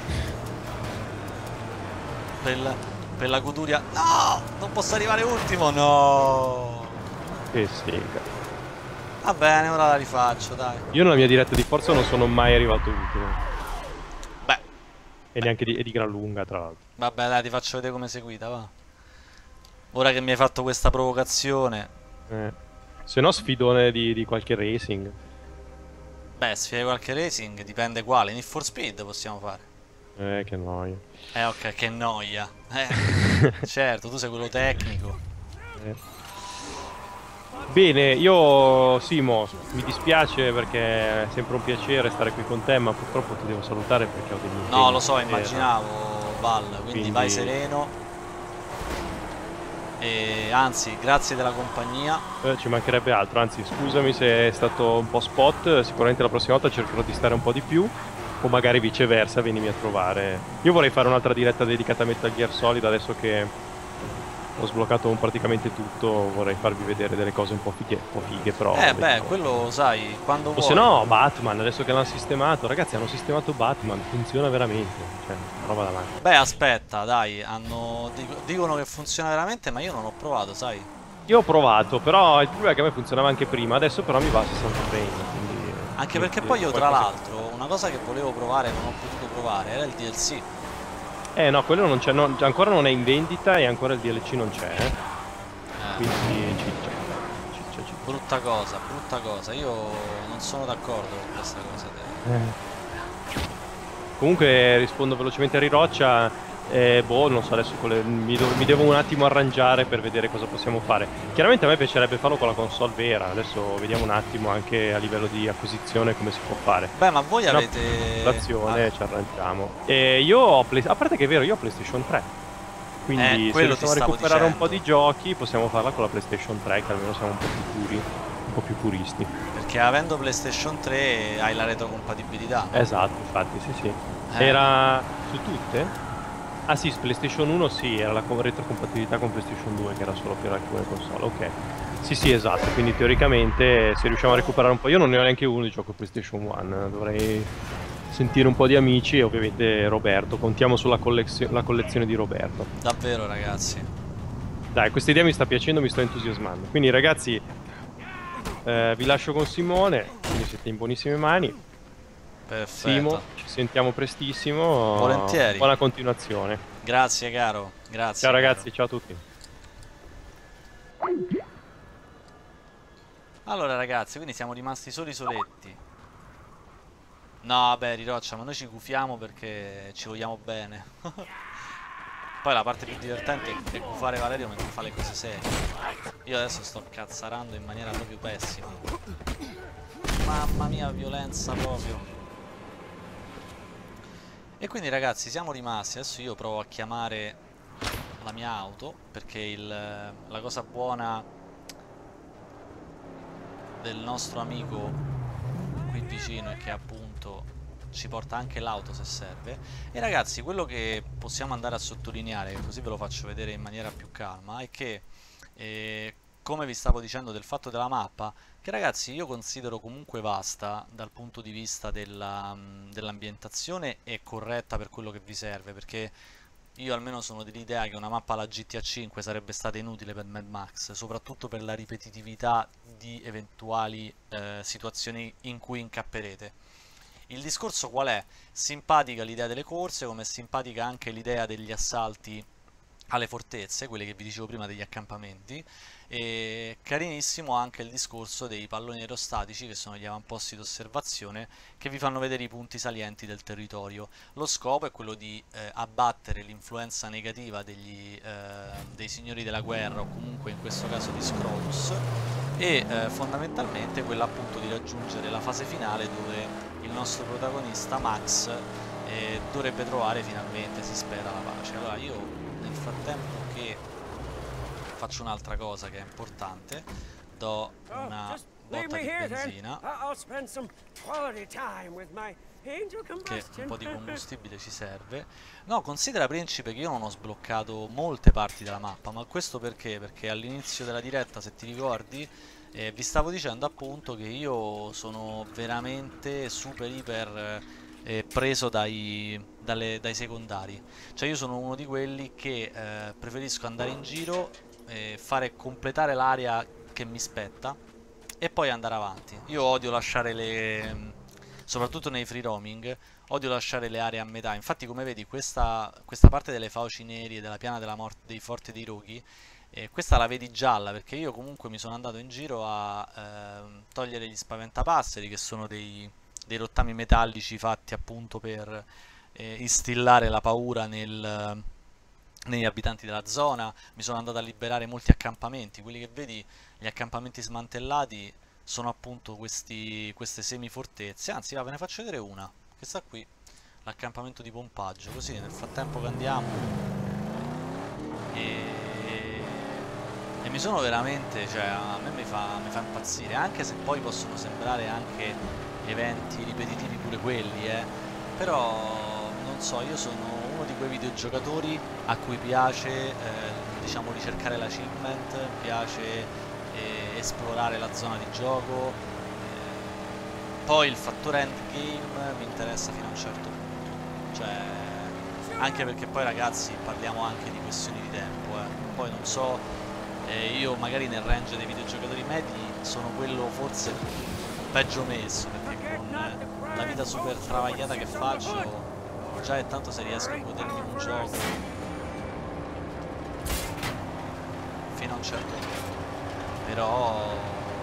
Per la, per la goduria. No! Non posso arrivare ultimo, no! Che sega. Va bene, ora la rifaccio, dai. Io nella mia diretta di forza non sono mai arrivato ultimo. Beh. E neanche di, e di gran lunga, tra l'altro. Vabbè, dai, ti faccio vedere come sei guida, va. Ora che mi hai fatto questa provocazione. Eh. Se no sfidone di, di qualche racing. Beh, sfida qualche racing, dipende quale. Need for Speed possiamo fare. Eh, che noia. Eh, ok, che noia. Eh, certo, tu sei quello tecnico. Eh. Bene, io Simo, mi dispiace perché è sempre un piacere stare qui con te, ma purtroppo ti devo salutare perché ho degli impegni. No, lo so, Eh, immaginavo, Val, quindi, quindi- vai sereno. E anzi, grazie della compagnia. Eh, ci mancherebbe altro, anzi scusami se è stato un po' spot, sicuramente la prossima volta cercherò di stare un po' di più, o magari viceversa, venimi a trovare. Io vorrei fare un'altra diretta dedicata a Metal Gear Solid, adesso che ho sbloccato un praticamente tutto, vorrei farvi vedere delle cose un po' fighe, un po' fighe però. Eh beh, quello sai, quando O vuoi. se no Batman, adesso che l'hanno sistemato, ragazzi hanno sistemato Batman, funziona veramente, cioè, roba davanti. Beh, aspetta, dai, hanno dico- dicono che funziona veramente, ma io non ho provato, sai. Io ho provato, però il problema è che a me funzionava anche prima, adesso però mi va a sessanta frame, quindi... Anche perché poi io, tra l'altro, una cosa che volevo provare e non ho potuto provare era il D L C. Eh no, quello non c'è, non- ancora non è in vendita e ancora il D L C non c'è, eh. Eh, Quindi ciccia, ciccia, ciccia. brutta cosa, brutta cosa. Io non sono d'accordo con questa cosa. te. Eh. Comunque rispondo velocemente a Riroccia, eh, boh, non so adesso quale- mi, do- mi devo un attimo arrangiare per vedere cosa possiamo fare. Chiaramente a me piacerebbe farlo con la console vera, adesso vediamo un attimo anche a livello di acquisizione come si può fare. Beh, ma voi No, avete... L'azione, Ah, ci arrangiamo. E io ho Play- a parte che è vero, io ho PlayStation tre. Eh, Quindi se quello riusciamo a ti stavo recuperare un dicendo. po' di giochi, possiamo farla con la PlayStation tre, che almeno siamo un po' più puri, un po' più puristi. Perché avendo PlayStation tre hai la retrocompatibilità. Esatto, infatti, sì, sì. Eh. Era su tutte? Ah sì, su PlayStation uno sì, era la co- retrocompatibilità con PlayStation due, che era solo per alcune console, ok. Sì, sì, esatto, quindi teoricamente se riusciamo a recuperare un po'... Io non ne ho neanche uno di gioco PlayStation uno, dovrei sentire un po' di amici e ovviamente Roberto, contiamo sulla collezio- la collezione di Roberto. Davvero, ragazzi. Dai, questa idea mi sta piacendo, mi sto entusiasmando. Quindi ragazzi, eh, vi lascio con Simone, quindi siete in buonissime mani. Perfetto. Simo, ci sentiamo prestissimo. Volentieri. Buona continuazione. Grazie, caro. Grazie. Ciao caro. ragazzi, ciao a tutti. Allora, ragazzi, quindi siamo rimasti soli soletti. No, vabbè, Riroccia, ma noi ci gufiamo perché ci vogliamo bene. Poi la parte più divertente è gufare Valerio mentre fa le cose serie. Io adesso sto cazzarando in maniera proprio pessima. Mamma mia, violenza proprio. E quindi, ragazzi, siamo rimasti. Adesso io provo a chiamare la mia auto, perché il, la cosa buona del nostro amico qui vicino è che appunto ci porta anche l'auto se serve. E ragazzi, quello che possiamo andare a sottolineare, così ve lo faccio vedere in maniera più calma, è che eh, come vi stavo dicendo del fatto della mappa, che ragazzi io considero comunque vasta dal punto di vista della, dell'ambientazione e corretta per quello che vi serve, perché io almeno sono dell'idea che una mappa alla G T A cinque sarebbe stata inutile per Mad Max, soprattutto per la ripetitività di eventuali eh, situazioni in cui incapperete. Il discorso qual è? Simpatica l'idea delle corse, come è simpatica anche l'idea degli assalti alle fortezze, quelle che vi dicevo prima degli accampamenti, e carinissimo anche il discorso dei palloni aerostatici, che sono gli avamposti d'osservazione che vi fanno vedere i punti salienti del territorio. Lo scopo è quello di eh, abbattere l'influenza negativa degli, eh, dei signori della guerra, o comunque in questo caso di Scrotus, e eh, fondamentalmente quella appunto di raggiungere la fase finale dove il nostro protagonista Max eh, dovrebbe trovare finalmente, si spera, la pace. Allora io nel frattempo che faccio un'altra cosa che è importante, do una botta di benzina, che un po' di combustibile ci serve. No, considera principe che io non ho sbloccato molte parti della mappa, ma questo perché? Perché all'inizio della diretta, se ti ricordi, eh, vi stavo dicendo appunto che io sono veramente super iper eh, preso dai, dalle, dai secondari. Cioè io sono uno di quelli che eh, preferisco andare in giro, eh, fare completare l'area che mi spetta e poi andare avanti. Io odio lasciare le... soprattutto nei free roaming, odio lasciare le aree a metà. Infatti, come vedi, questa, questa parte delle fauci neri e della piana della morte dei forti dei roghi, eh, questa la vedi gialla, perché io comunque mi sono andato in giro a eh, togliere gli spaventapasseri, che sono dei, dei rottami metallici fatti appunto per eh, instillare la paura nel, negli abitanti della zona. Mi sono andato a liberare molti accampamenti. Quelli che vedi, gli accampamenti smantellati, sono appunto questi, queste semifortezze. Anzi, va, ve ne faccio vedere una, che sta qui, l'accampamento di pompaggio, così nel frattempo che andiamo. E, e mi sono veramente, cioè a me mi fa, mi fa impazzire, anche se poi possono sembrare anche eventi ripetitivi pure quelli, eh. Però non so, io sono uno di quei videogiocatori a cui piace eh, diciamo ricercare l'achievement, piace e esplorare la zona di gioco. Eh, poi il fattore endgame mi interessa fino a un certo punto, cioè anche perché poi ragazzi parliamo anche di questioni di tempo, eh. Poi non so, eh, io magari nel range dei videogiocatori medi sono quello forse peggio messo, perché con eh, la vita super travagliata che faccio già è tanto se riesco a godermi un gioco fino a un certo punto. Però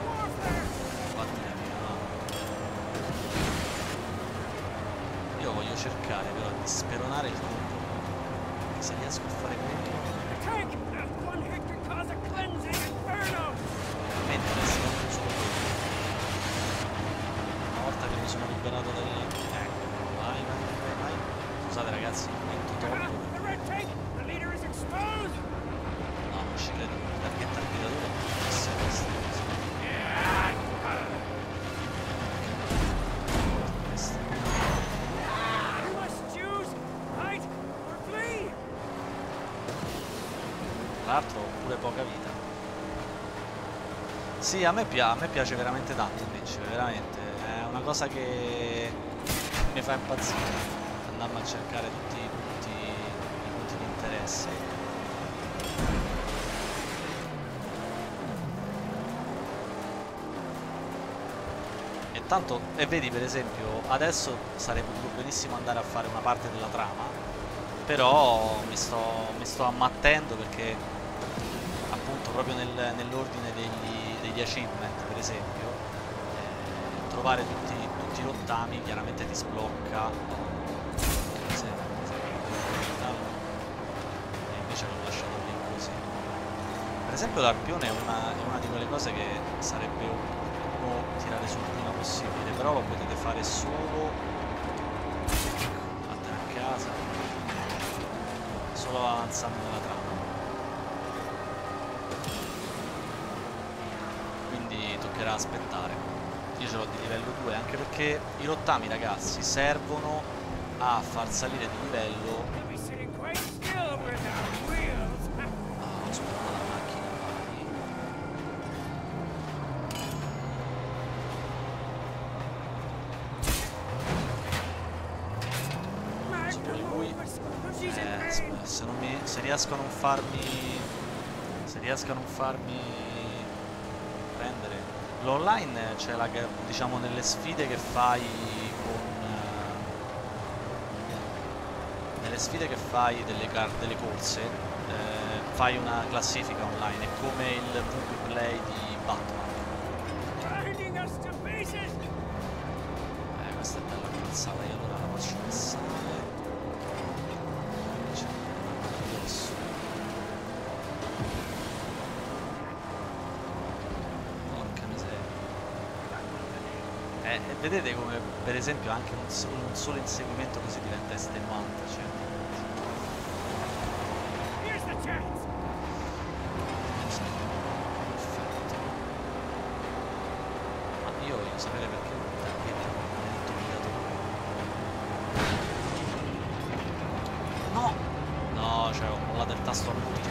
io voglio cercare però di speronare il colpo, se riesco a fare quello mi interessa tanto solo quello. Una volta che mi sono liberato del... ecco, vai, vai, vai, vai. Scusate ragazzi, un momento troppo. No, non ci credo, il targhetta guidatore non facesse queste cose. Tra l'altro ho pure poca vita. Sì, a me, pi a me piace veramente tanto il principe, veramente. È una cosa che mi fa impazzire. Andammo a cercare tutti i punti, i punti di interesse. E tanto, e vedi per esempio, adesso sarei potuto benissimo andare a fare una parte della trama, però mi sto, mi sto ammattendo perché appunto proprio nel, nell'ordine degli, degli achievement, per esempio, eh, trovare tutti, tutti i rottami chiaramente ti sblocca. E invece l'ho lasciato lì così. Per esempio l'arpione è una, è una di quelle cose che sarebbe opportuno tirare sul prima possibile, però lo potete fare solo, andare a casa, solo avanzando nella trama. Quindi toccherà aspettare. Io ce l'ho di livello due, anche perché i rottami, ragazzi, servono a far salire di livello. Ah, ho sparato la macchina, vai. Sopra lui. Eh, se, non mi, se riesco a non farmi... Se riesco a non farmi prendere... L'online c'è la, diciamo, nelle sfide che fai con... Nelle sfide che fai delle, delle corse, eh, fai una classifica online, è come il V P Play di Batman. Eh, questa è bella calzata, io allora la faccio passare. C'è adesso. Porca miseria. Eh, e vedete come, per esempio, anche un solo, un solo inseguimento così diventa estenuante, cioè. Ma io voglio sapere perché non mi no! No, cioè ho mollato il tasto all'ultimo.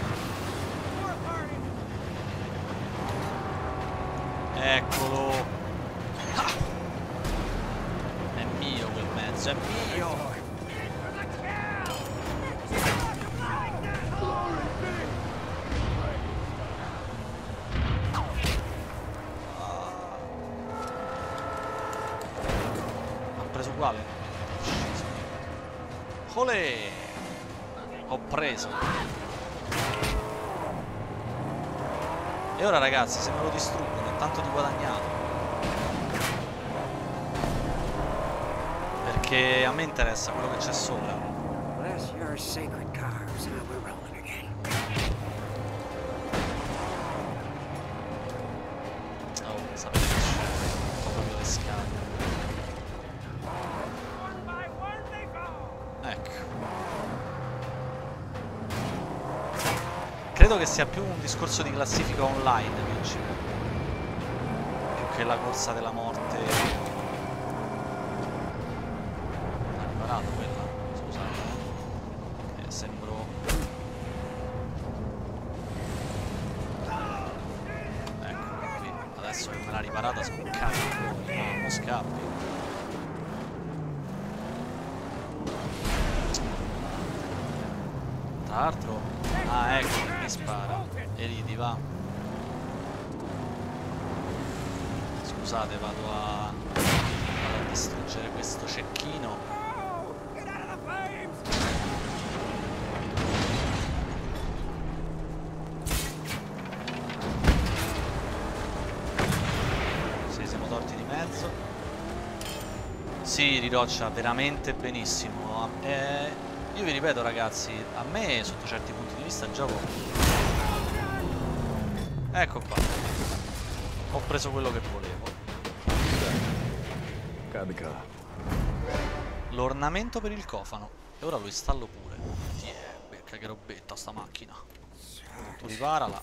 Eccolo! Ah! È mio quel mezzo, è mio! Uguale. Olè! Ho preso. E ora, ragazzi, se me lo distruggono è tanto di guadagnato. Perché a me interessa quello che c'è sopra. Oh, sapete che c'è? Ho proprio le scale. Credo che sia più un discorso di classifica online, Principe, più che la corsa della morte. Ha riparato quella? Scusate, eh? Che sembro... Ecco qui, adesso che me l'ha riparata sono un cazzo. Ah, mo scappi. Tra l'altro... Ah, ecco che mi spara. E ridi, va. Scusate, vado a... vado a distruggere questo cecchino. Sì, siamo torti di mezzo. Sì, riroccia veramente benissimo. Eh... Io vi ripeto, ragazzi, a me sotto certi punti di vista il gioco... Ecco qua. Ho preso quello che volevo. L'ornamento per il cofano. E ora lo installo pure. Tiè, becca che robetta sta macchina. Tu riparala.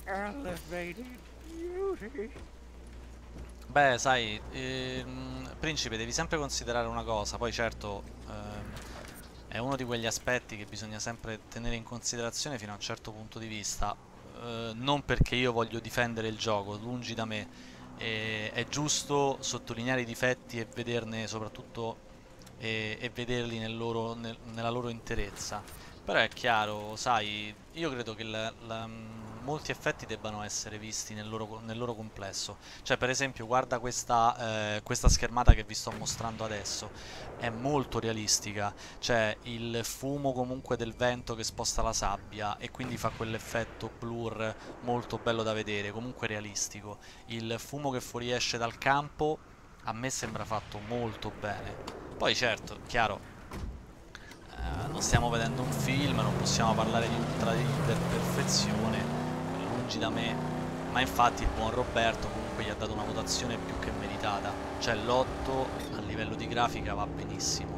Beh, sai, ehm, Principe, devi sempre considerare una cosa. Poi certo... Ehm, è uno di quegli aspetti che bisogna sempre tenere in considerazione fino a un certo punto di vista, eh, non perché io voglio difendere il gioco, lungi da me, e, è giusto sottolineare i difetti e vederne soprattutto e, e vederli nel loro, nel, nella loro interezza, però è chiaro, sai, io credo che la, la, molti effetti debbano essere visti nel loro, nel loro complesso. Cioè, per esempio, guarda questa, eh, questa schermata che vi sto mostrando adesso, è molto realistica, cioè il fumo comunque del vento che sposta la sabbia e quindi fa quell'effetto blur molto bello da vedere, comunque realistico. Il fumo che fuoriesce dal campo a me sembra fatto molto bene. Poi certo, chiaro, eh, non stiamo vedendo un film, non possiamo parlare di ultra iperperfezione, lungi da me, ma infatti il buon Roberto comunque gli ha dato una votazione più che meritata, cioè l'otto a livello di grafica va benissimo.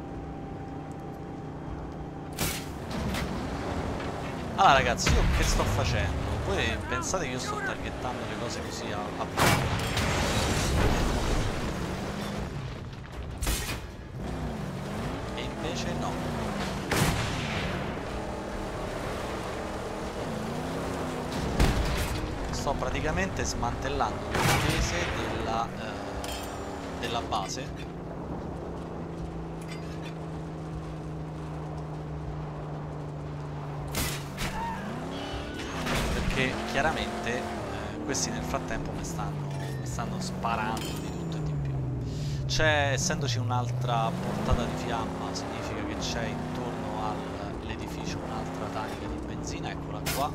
Allora ragazzi, io che sto facendo? Voi pensate che io sto targettando le cose così a, a... sto praticamente smantellando le difese della, eh, della base. Perché chiaramente eh, questi nel frattempo mi stanno, mi stanno sparando di tutto e di più. C'è, essendoci un'altra portata di fiamma, significa che c'è intorno all'edificio un'altra tanica di benzina, eccola qua.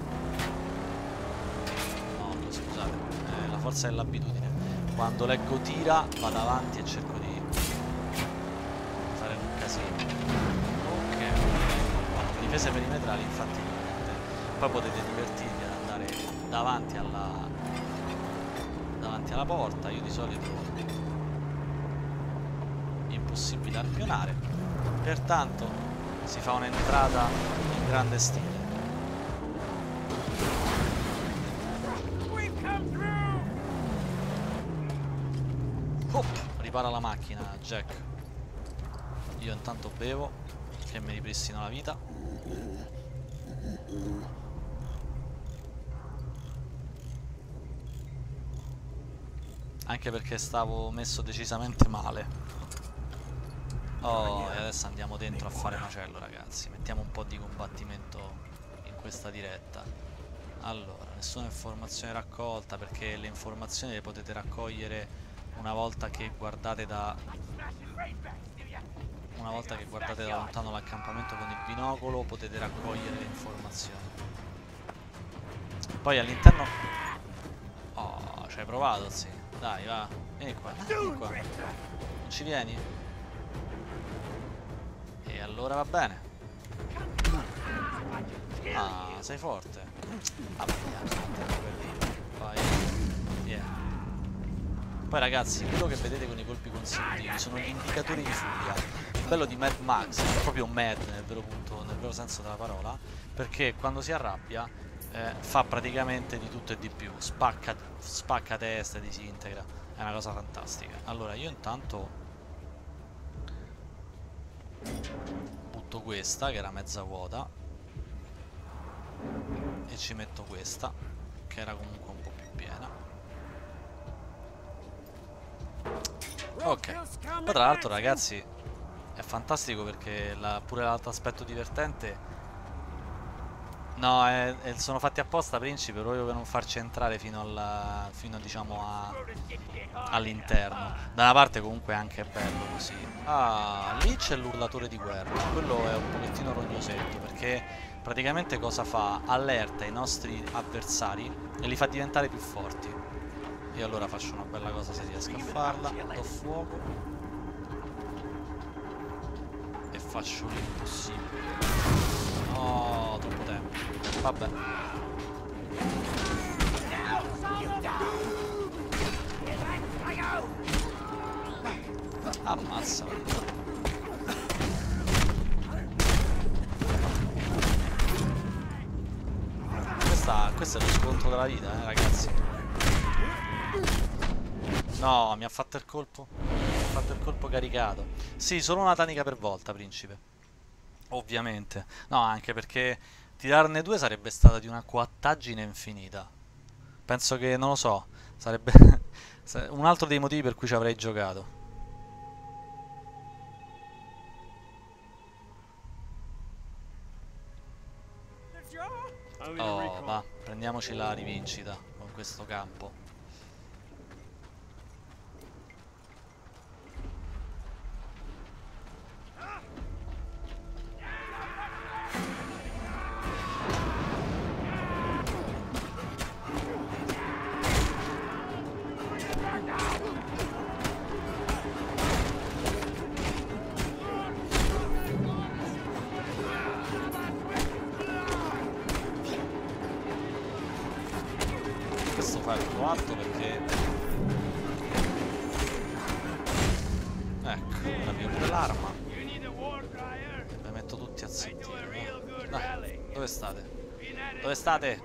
No, scusate, è la forza dell'abitudine. Quando leggo tira vado avanti e cerco di fare un casino. Ok, le difese perimetrali infatti niente. Poi potete divertirvi ad andare davanti alla davanti alla porta. Io di solito impossibile arpionare, pertanto si fa un'entrata in grande stile. Hop, ripara la macchina, Jack. Io intanto bevo, che mi ripristina la vita. Anche perché stavo messo decisamente male. Oh, e adesso andiamo dentro a fare macello, ragazzi. Mettiamo un po' di combattimento in questa diretta. Allora, nessuna informazione raccolta, perché le informazioni le potete raccogliere una volta che guardate da una volta che guardate da lontano l'accampamento con il binocolo, potete raccogliere le informazioni. Poi all'interno... Oh, ci hai provato, sì. Dai, va. Vieni qua, vieni qua. Non ci vieni? E allora va bene. Ah, sei forte. Ah, vai. Yeah. Poi ragazzi, quello che vedete con i colpi consecutivi sono gli indicatori di furia. Il bello di Mad Max è proprio mad nel vero punto, nel vero senso della parola, perché quando si arrabbia eh, fa praticamente di tutto e di più, spacca, spacca teste, disintegra, è una cosa fantastica. Allora io intanto butto questa che era mezza vuota e ci metto questa che era comunque un po' più piena. Ok, poi tra l'altro ragazzi è fantastico perché la, pure l'altro aspetto divertente. No, è, è, sono fatti apposta, Principe, proprio per non farci entrare fino, alla, fino diciamo all'interno. Da una parte comunque è anche bello così. Ah, lì c'è l'urlatore di guerra. Quello è un pochettino rognosetto perché praticamente cosa fa? Allerta i nostri avversari e li fa diventare più forti. Io allora faccio una bella cosa se riesco a farla. Do fuoco e faccio l'impossibile. No, troppo tempo. Vabbè. Ammazza. Questa, questo è lo scontro della vita, eh, ragazzi. No, mi ha fatto il colpo. Mi ha fatto il colpo caricato. Sì, solo una tanica per volta, Principe. Ovviamente. No, anche perché tirarne due sarebbe stata di una coattaggine infinita. Penso che, non lo so, sarebbe un altro dei motivi per cui ci avrei giocato. Oh, va, prendiamoci la rivincita con questo campo. Atto perché ecco, ora mi apre l'arma e mi metto tutti a zittire, no? Dai, dove state? Dove state?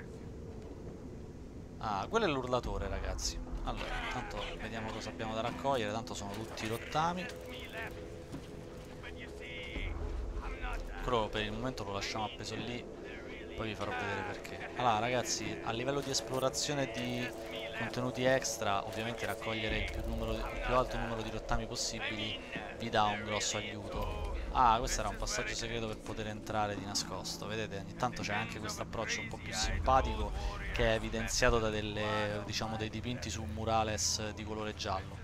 Ah, quello è l'urlatore, ragazzi. Allora, intanto vediamo cosa abbiamo da raccogliere. Tanto sono tutti rottami. Però per il momento lo lasciamo appeso lì poi vi farò vedere perché. Allora ragazzi, a livello di esplorazione e di contenuti extra, ovviamente raccogliere il più, numero, il più alto numero di rottami possibili vi dà un grosso aiuto. Ah, questo era un passaggio segreto per poter entrare di nascosto, vedete? Ogni tanto c'è anche questo approccio un po' più simpatico che è evidenziato da delle, diciamo, dei dipinti su murales di colore giallo.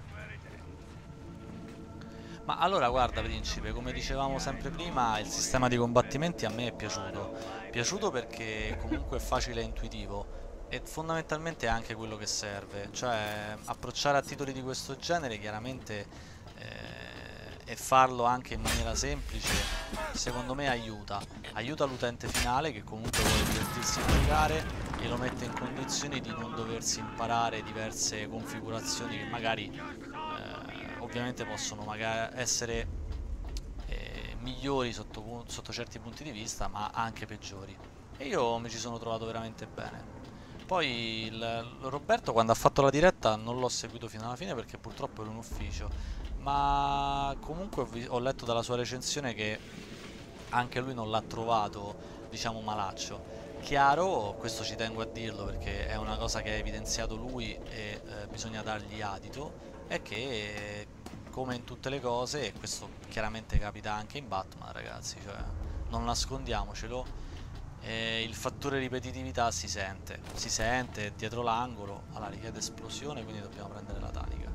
Ma allora guarda principe, come dicevamo sempre prima, il sistema di combattimenti a me è piaciuto. Piaciuto perché comunque è facile e intuitivo e fondamentalmente è anche quello che serve. Cioè approcciare a titoli di questo genere chiaramente eh, e farlo anche in maniera semplice, secondo me aiuta. Aiuta l'utente finale che comunque vuole divertirsi a giocare e lo mette in condizioni di non doversi imparare diverse configurazioni che magari ovviamente possono magari essere eh, migliori sotto, sotto certi punti di vista, ma anche peggiori. E io mi ci sono trovato veramente bene. Poi il, Roberto quando ha fatto la diretta non l'ho seguito fino alla fine perché purtroppo ero in ufficio, ma comunque ho, ho letto dalla sua recensione che anche lui non l'ha trovato, diciamo, malaccio. Chiaro, questo ci tengo a dirlo perché è una cosa che ha evidenziato lui e eh, bisogna dargli adito, è che come in tutte le cose, e questo chiaramente capita anche in Batman ragazzi, cioè non nascondiamocelo, eh, il fattore ripetitività si sente, si sente dietro l'angolo. Allora richiede esplosione, quindi dobbiamo prendere la tanica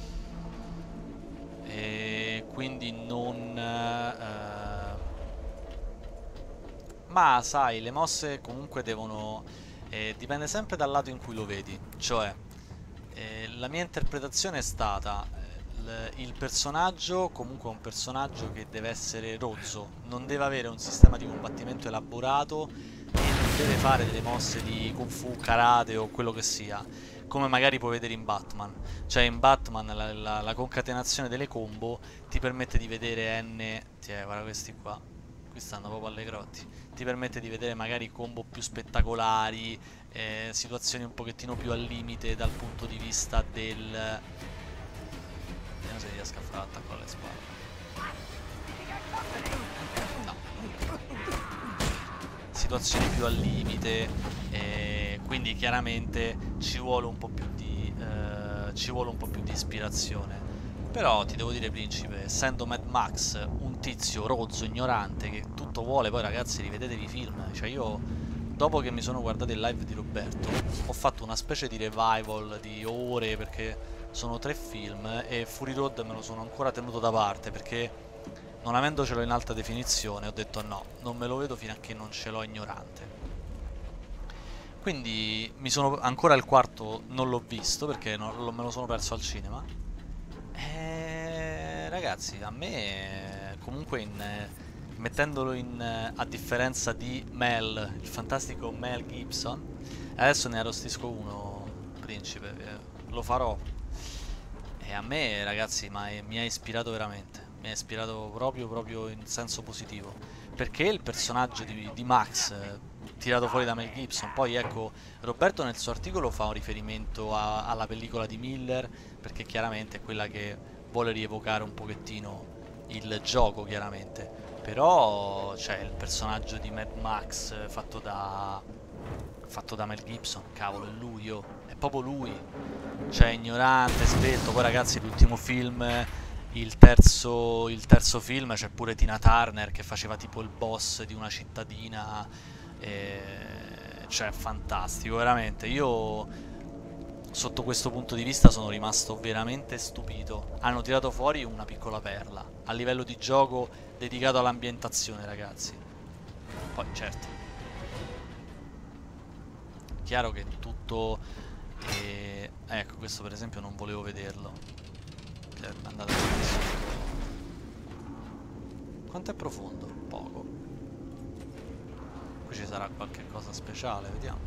e quindi non eh, ma sai, le mosse comunque devono eh, dipende sempre dal lato in cui lo vedi, cioè eh, la mia interpretazione è stata eh, il personaggio comunque è un personaggio che deve essere rozzo, non deve avere un sistema di combattimento elaborato e non deve fare delle mosse di kung fu, karate o quello che sia, come magari puoi vedere in Batman. Cioè in Batman la, la, la concatenazione delle combo ti permette di vedere N, tiè, guarda questi qua, qui stanno proprio alle grotti, ti permette di vedere magari combo più spettacolari, eh, situazioni un pochettino più al limite dal punto di vista del... vediamo se riesco a fare l'attacco alle spalle. No. Situazioni più al limite, eh, quindi chiaramente ci vuole un po' più di eh, ci vuole un po' più di ispirazione. Però ti devo dire principe, essendo Mad Max un tizio rozzo, ignorante, che tutto vuole, poi ragazzi rivedetevi i film, cioè io dopo che mi sono guardato il live di Roberto ho fatto una specie di revival di ore perché sono tre film e Fury Road me lo sono ancora tenuto da parte perché non avendocelo in alta definizione ho detto no, non me lo vedo fino a che non ce l'ho ignorante. Quindi mi sono ancora il quarto non l'ho visto perché non, me lo sono perso al cinema. Eh, ragazzi, a me comunque in, mettendolo in a differenza di Mel, il fantastico Mel Gibson, adesso ne arrostisco uno, principe, lo farò. E a me ragazzi ma è, mi ha ispirato veramente, mi ha ispirato proprio proprio in senso positivo, perché il personaggio di, di Max tirato fuori da Mel Gibson, poi ecco Roberto nel suo articolo fa un riferimento a, alla pellicola di Miller perché chiaramente è quella che vuole rievocare un pochettino il gioco chiaramente, però c'è il personaggio di Mad Max fatto da fatto da Mel Gibson, cavolo è lui, oh, è proprio lui, cioè ignorante, svelto. Poi ragazzi l'ultimo film, il terzo, il terzo film c'è pure Tina Turner che faceva tipo il boss di una cittadina. E... cioè fantastico veramente, io sotto questo punto di vista sono rimasto veramente stupito. Hanno tirato fuori una piccola perla a livello di gioco dedicato all'ambientazione ragazzi. Poi certo chiaro che tutto eh, ecco questo per esempio non volevo vederlo, andate adesso. Quanto è profondo? Poco. Qui ci sarà qualche cosa speciale, vediamo.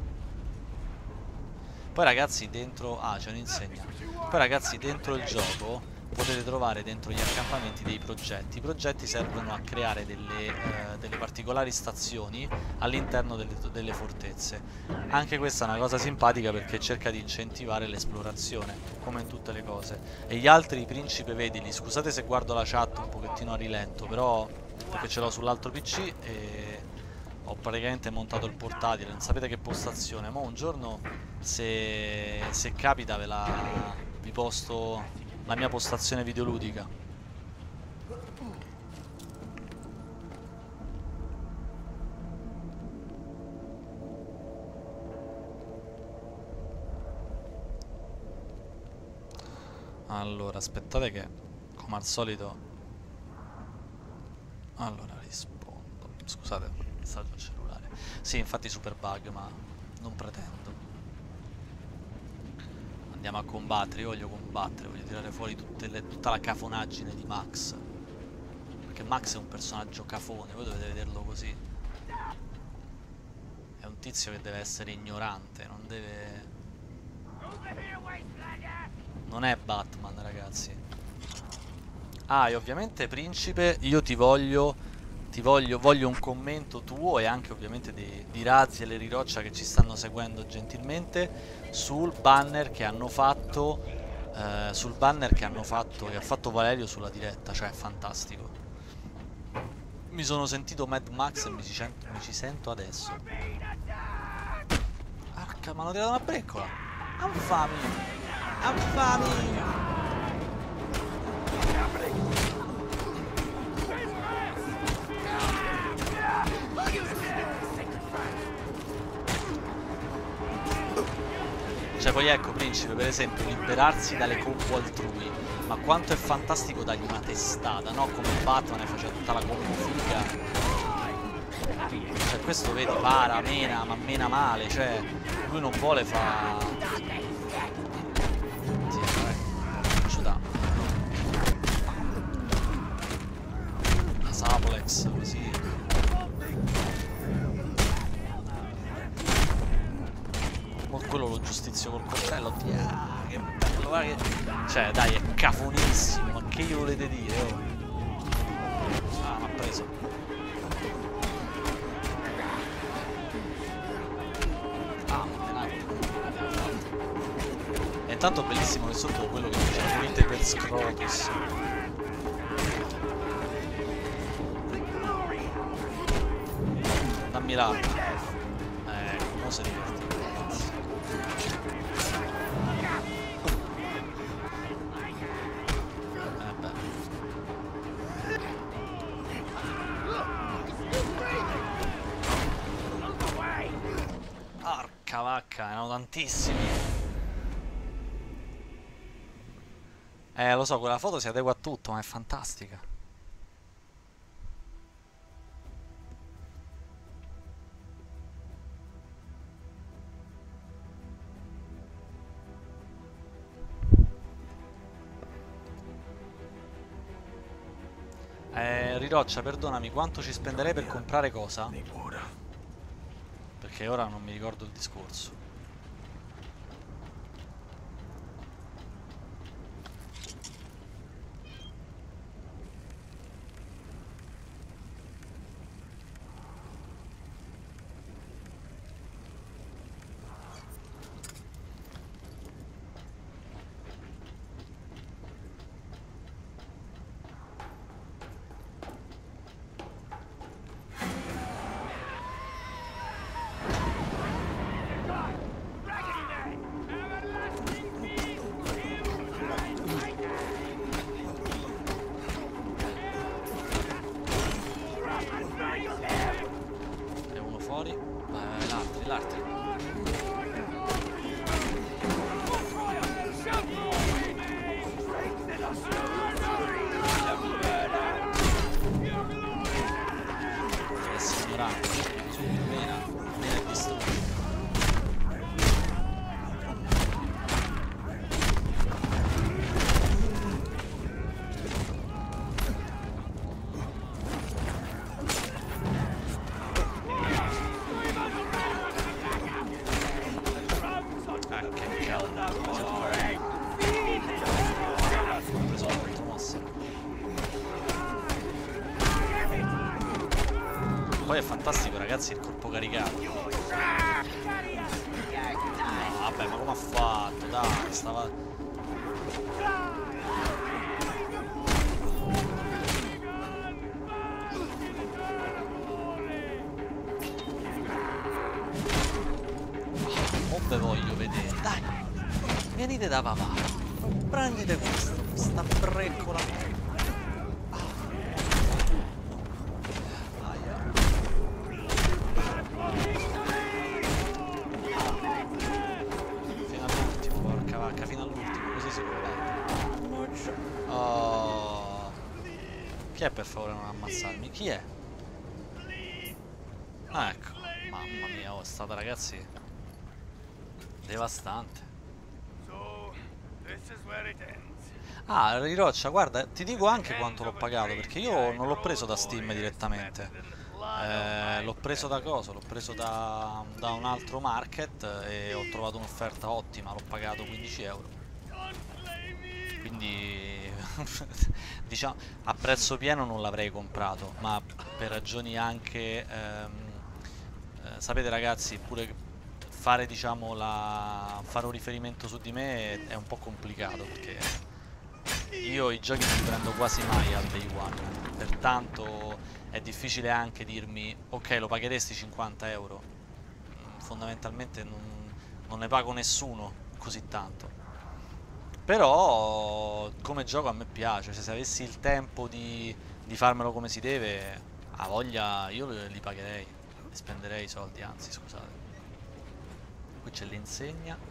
Poi ragazzi dentro... ah, c'è un'insegna. Poi ragazzi dentro il gioco potete trovare dentro gli accampamenti dei progetti. I progetti servono a creare delle, eh, delle particolari stazioni all'interno delle, delle fortezze. Anche questa è una cosa simpatica perché cerca di incentivare l'esplorazione, come in tutte le cose. E gli altri principe vedili, scusate se guardo la chat un pochettino a rilento, però perché ce l'ho sull'altro P C e... Ho praticamente montato il portatile, non sapete che postazione. Ma un giorno, se, se capita, ve la vi posto la mia postazione videoludica. Allora, aspettate che, come al solito... Allora, rispondo. Scusate, messaggio al cellulare. Sì, infatti super bug, ma non pretendo. Andiamo a combattere, io voglio combattere, voglio tirare fuori tutte le, tutta la cafonaggine di Max. Perché Max è un personaggio cafone, voi dovete vederlo così. È un tizio che deve essere ignorante, non deve... Non è Batman, ragazzi. Ah, e ovviamente, principe, io ti voglio... Ti voglio, voglio un commento tuo e anche ovviamente di, di Razzi e Leri Roccia che ci stanno seguendo gentilmente sul banner che hanno fatto eh, sul banner che hanno fatto che ha fatto Valerio sulla diretta, cioè è fantastico. Mi sono sentito Mad Max e mi ci, sento, mi ci sento adesso. Arca, mi hanno tirato una breccola. Anfami! Anfami! Cioè poi ecco, principe, per esempio, liberarsi dalle combo altrui. Ma quanto è fantastico dargli una testata, no? Come Batman faceva tutta la combo figa. Cioè questo vedi, para, mena, ma mena male. Cioè, lui non vuole fa... Sì, vabbè, ci dà. La Saplex, così. Quello lo giustizio col coltello. Ah, che bello, guarda che... Cioè dai, è cafonissimo. Ma che gli volete dire, oh? Ah, mi ha preso. Ah, ma è intanto bellissimo che sotto quello che dice volete per Scrotus. Dammi l'arma. Ecco, mo si diverte. Porca vacca, erano tantissimi. Eh, lo so, quella foto si adegua a tutto, ma è fantastica. Eh, Riroccia, perdonami, quanto ci spenderei per comprare cosa? Perché ora non mi ricordo il discorso. Poi è fantastico, ragazzi, il colpo caricato. No, vabbè, ma come ha fatto? Dai, stava... mo ve voglio vedere. Dai, venite da papà. Prendite questo, questa breccola. Fino all'ultimo, porca vacca, fino all'ultimo, così si combatte. Oh. Chi è per favore non ammazzarmi? Chi è? Ah, ecco. Mamma mia, oh, è stata, ragazzi, devastante. Ah, Riroccia, guarda, ti dico anche quanto l'ho pagato, perché io non l'ho preso da Steam direttamente. Eh, l'ho preso da cosa? L'ho preso da, da un altro market e ho trovato un'offerta ottima, l'ho pagato quindici euro. Quindi, diciamo, a prezzo pieno non l'avrei comprato, ma per ragioni anche... Ehm, eh, sapete ragazzi, pure fare, diciamo, la, fare un riferimento su di me è, è un po' complicato, perché io i giochi non li prendo quasi mai al day one, pertanto è difficile anche dirmi ok, lo pagheresti cinquanta euro. Fondamentalmente non, non ne pago nessuno così tanto, però come gioco a me piace, cioè, se avessi il tempo di, di farmelo come si deve, a voglia io li pagherei, li spenderei i soldi, anzi scusate. Qui c'è l'insegna.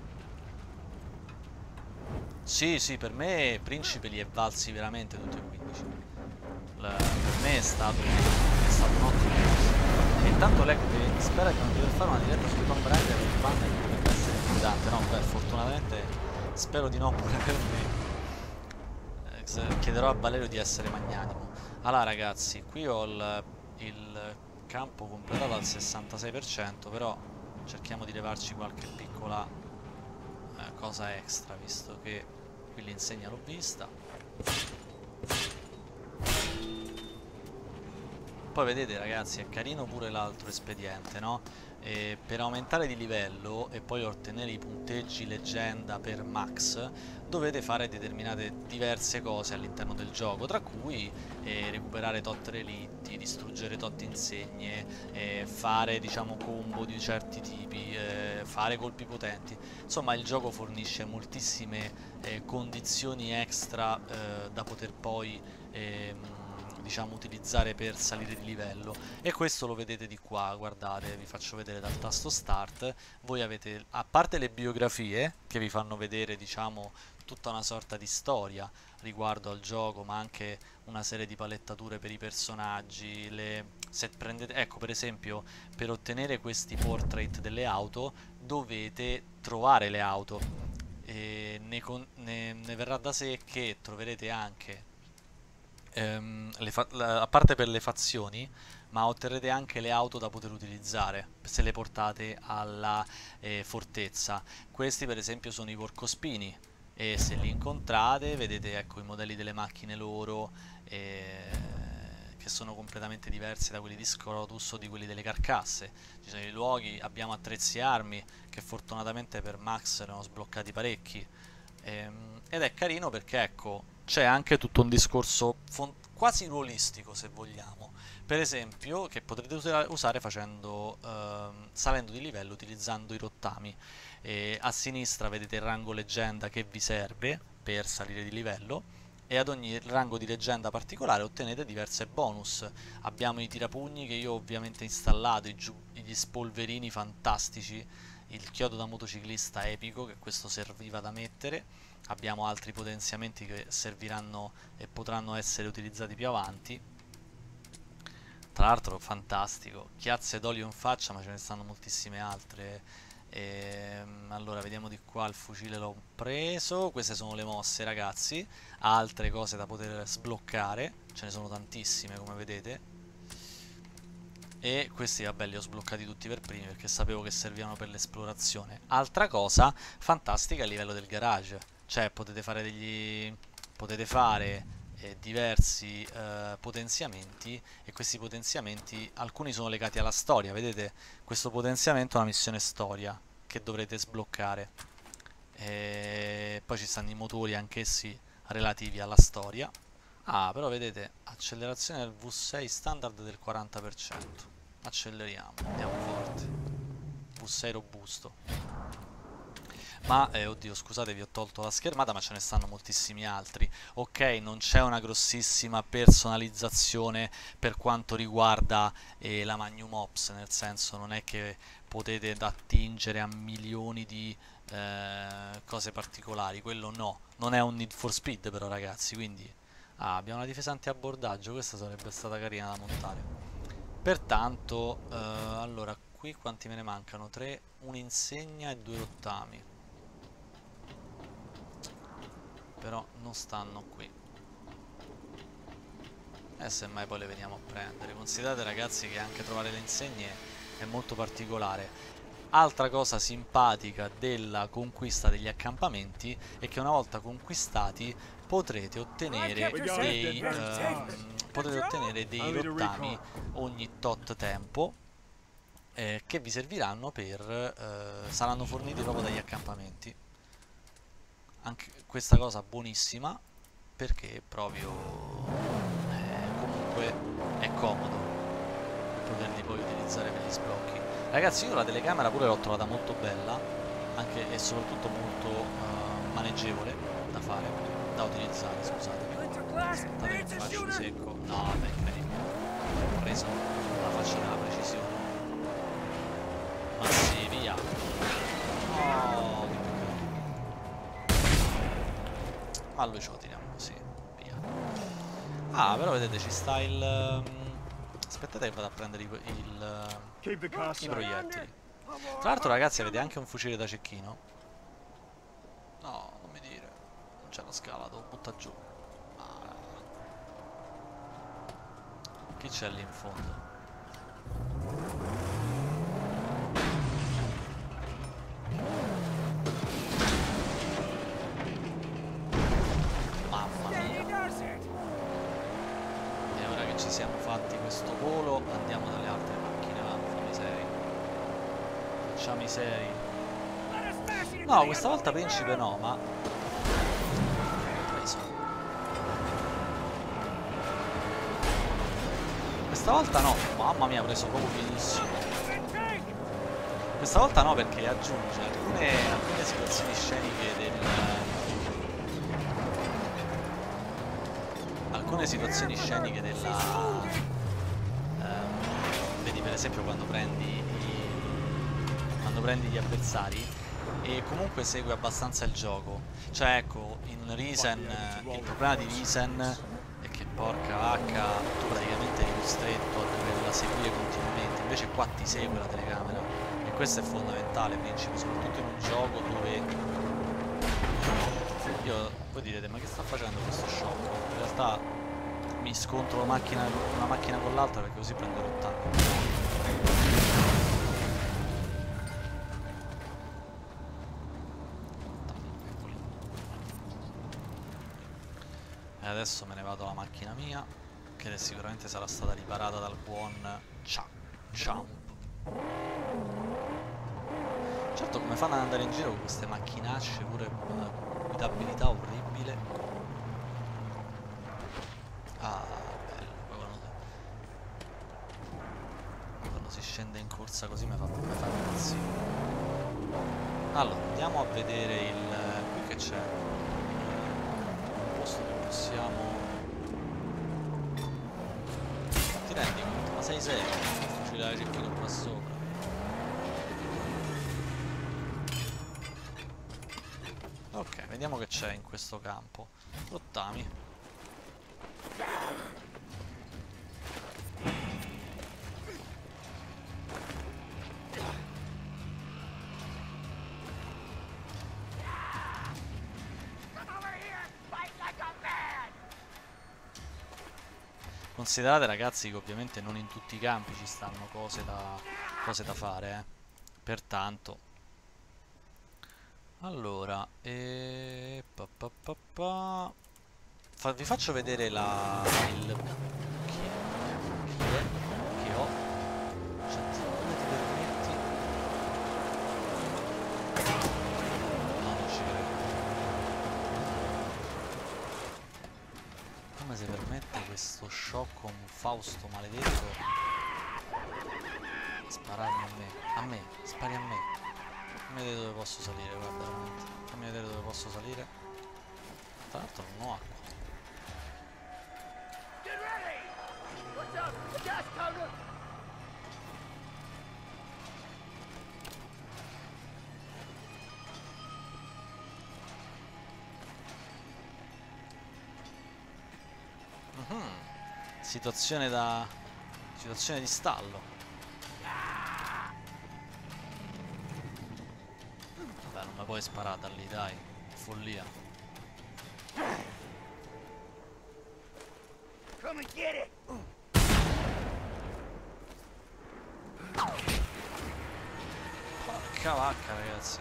Sì, sì, per me Principe li è valsi veramente tutti e quindici. La, per me è stato, è stato un ottimo corso. E intanto lei spera di non dover fare una diretta su Tomb Raider, il banner potrebbe essere intimidante. No, beh, fortunatamente spero di no pure per me. Eh, chiederò a Valerio di essere magnanimo. Allora ragazzi, qui ho il, il campo completato al sessantasei per cento, però cerchiamo di levarci qualche piccola eh, cosa extra, visto che qui l'insegna l'ho vista. Poi vedete ragazzi, è carino pure l'altro espediente, no? E per aumentare di livello e poi ottenere i punteggi leggenda per max dovete fare determinate diverse cose all'interno del gioco, tra cui eh, recuperare tot relitti, distruggere tot insegne, eh, fare, diciamo, combo di certi tipi, eh, fare colpi potenti. Insomma, il gioco fornisce moltissime eh, condizioni extra eh, da poter poi ehm, diciamo utilizzare per salire di livello, e questo lo vedete di qua. Guardate, vi faccio vedere dal tasto start. Voi avete, a parte le biografie che vi fanno vedere, diciamo, tutta una sorta di storia riguardo al gioco, ma anche una serie di palettature per i personaggi. Le, se prendete, ecco, per esempio, per ottenere questi portrait delle auto dovete trovare le auto, e ne, con, ne, ne verrà da sé che troverete anche ehm, le fa la, a parte per le fazioni, ma otterrete anche le auto da poter utilizzare se le portate alla eh, fortezza. Questi per esempio sono i porcospini, e se li incontrate vedete, ecco, i modelli delle macchine loro, eh, che sono completamente diversi da quelli di Scrotus o di quelli delle carcasse. Ci sono i luoghi, abbiamo attrezzi e armi, che fortunatamente per Max erano sbloccati parecchi, ehm, ed è carino perché, ecco, c'è anche tutto un discorso quasi ruolistico, se vogliamo, per esempio, che potrete usare facendo ehm, salendo di livello utilizzando i rottami. E a sinistra vedete il rango leggenda che vi serve per salire di livello, e ad ogni rango di leggenda particolare ottenete diverse bonus. Abbiamo i tirapugni che io ovviamente ho installato, gli spolverini fantastici, il chiodo da motociclista epico, che questo serviva da mettere. Abbiamo altri potenziamenti che serviranno e potranno essere utilizzati più avanti. Tra l'altro fantastico, chiazze d'olio in faccia, ma ce ne stanno moltissime altre. Ehm, allora vediamo di qua, il fucile l'ho preso. Queste sono le mosse ragazzi, altre cose da poter sbloccare, ce ne sono tantissime come vedete, e questi vabbè li ho sbloccati tutti per primi perché sapevo che servivano per l'esplorazione. Altra cosa fantastica è il livello del garage, cioè potete fare degli potete fare eh, diversi eh, potenziamenti, e questi potenziamenti, alcuni sono legati alla storia. Vedete, questo potenziamento è una missione storia che dovrete sbloccare, e poi ci stanno i motori anch'essi relativi alla storia. Ah, però vedete, accelerazione del V sei standard del quaranta per cento. Acceleriamo, andiamo forte. V sei robusto. Ma, eh, oddio, scusate, vi ho tolto la schermata, ma ce ne stanno moltissimi altri. Ok, non c'è una grossissima personalizzazione per quanto riguarda eh, la Magnum Ops, nel senso non è che potete attingere a milioni di eh, cose particolari, quello no. Non è un Need for Speed però, ragazzi, quindi... Ah, abbiamo una difesa anti-abbordaggio, questa sarebbe stata carina da montare. Pertanto, eh, allora, qui quanti me ne mancano? tre, un'insegna e due rottami. Però non stanno qui. E semmai poi le veniamo a prendere. Considerate, ragazzi, che anche trovare le insegne è molto particolare. Altra cosa simpatica della conquista degli accampamenti è che una volta conquistati potrete ottenere dei, ehm, potrete ottenere dei rottami ogni tot tempo eh, che vi serviranno per... Eh, saranno forniti proprio dagli accampamenti. Anche questa cosa buonissima perché proprio eh, comunque è comodo poterli poi utilizzare per gli sblocchi. Ragazzi, io la telecamera pure l'ho trovata molto bella, anche e soprattutto molto uh, maneggevole da fare, da utilizzare, scusatemi. Aspettate che faccio di secco. No, vabbè, incredibile. Ho preso la faccia della precisione. Ma sì, via. Oh, che peccato. Ma lui ce lo tiriamo così, via. Ah, però vedete, ci sta il... Um, aspettate che vado a prendere i, il, i proiettili. Tra l'altro, ragazzi, avete anche un fucile da cecchino? No, non mi dire. Non c'è la scala, devo buttare giù. Ah. Chi c'è lì in fondo? Mamma mia. E ora che ci siamo fatti questo volo, andiamo dalle altre macchine, va, fammi seri. Facciamo i seri. No, questa volta principe no, ma... Preso. Questa volta no, mamma mia, ho preso proprio benissimo. Questa volta no, perché aggiunge alcune, alcune situazioni sceniche del... alcune situazioni sceniche della... Ehm, vedi per esempio quando prendi i, quando prendi gli avversari e comunque segue abbastanza il gioco. Cioè ecco, in Risen, il problema di Risen è che porca vacca, tu praticamente eri costretto a doverla seguire continuamente, invece qua ti segue la telecamera e questo è fondamentale, principe, soprattutto in un gioco dove io, voi direte, ma che sta facendo questo shock? In realtà mi scontro la macchina, una macchina con l'altra perché così prendo rottame. E adesso me ne vado alla macchina mia, che sicuramente sarà stata riparata dal buon Champ. Certo, come fanno ad andare in giro con queste macchinacce, pure una guidabilità orribile. Ah, bello, poi quando, quando si scende in corsa così mi fa, mi fa impazzire. Allora, andiamo a vedere il... qui che c'è? Un posto dove possiamo... Ti rendi conto? Ma sei serio? Fucile da cecchino qua sopra. Ok, vediamo che c'è in questo campo. Rottami. Considerate, ragazzi, che ovviamente non in tutti i campi ci stanno cose da, cose da fare, eh. Pertanto... Allora, e... pa, pa, pa, pa. Fa, vi faccio vedere la... il... Chi è? Chi è? Che ho? Cioè, come ti permetti? No, non ci credo. Come si permette questo sciocco, un Fausto maledetto, spararmi a me? A me, spari a me. Fammi vedere dove posso salire, guarda, veramente. Fammi vedere dove posso salire. Tra l'altro non ho acqua. Get ready! Watch out! The gas counter! Mhm. Situazione da... situazione di stallo. Vabbè, non mi puoi sparare da lì, dai. Follia. Come and get it! Porca vacca, ragazzi.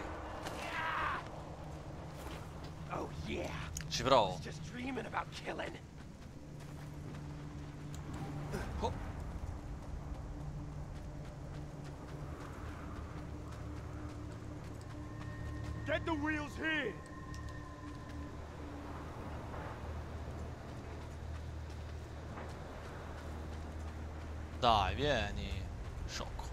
Oh yeah! Ci provo. Just dreaming about killing. Oh. Get the wheels here! Dai, vieni. Sciocco.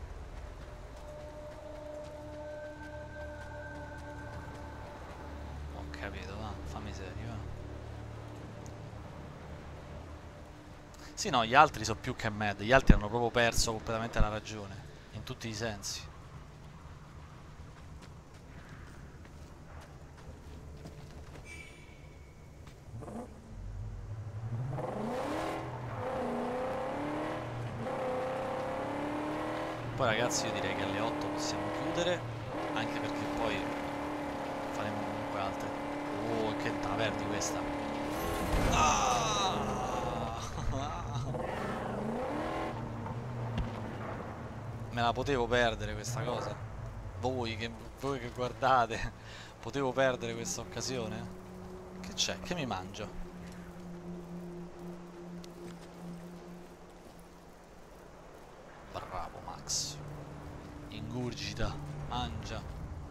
Ho capito, va. Fammi serio, va. Sì, no, gli altri sono più che mad. Gli altri hanno proprio perso completamente la ragione. In tutti i sensi. Poi ragazzi io direi che alle otto possiamo chiudere, anche perché poi faremo comunque altre. Oh, che te la perdi questa. Ah! Me la potevo perdere questa cosa. Voi che, voi che guardate, potevo perdere questa occasione? Che c'è? Che mi mangio? Bravo Max. Ingurgita, mangia.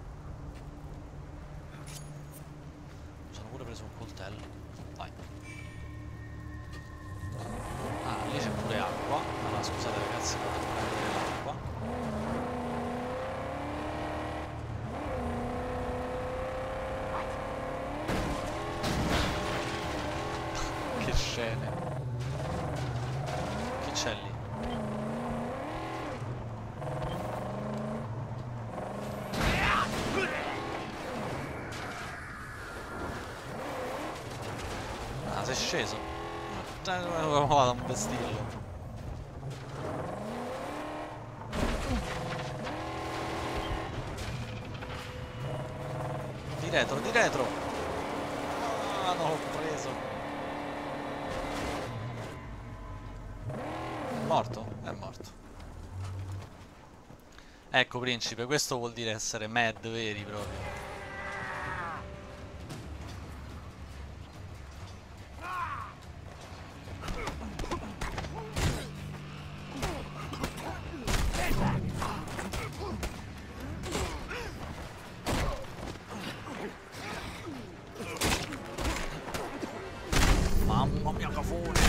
Mi sono pure preso un coltello. Vai. Ah, lì c'è pure acqua. Allora scusate ragazzi, vado a prendere l'acqua. Che scene. Che c'è lì? Ah, sei sceso? Vado a un vestirlo. Di retro, di retro! Ah, non l'ho preso. È morto? È morto. Ecco, principe, questo vuol dire essere mad veri proprio. Mamma mia, cafone!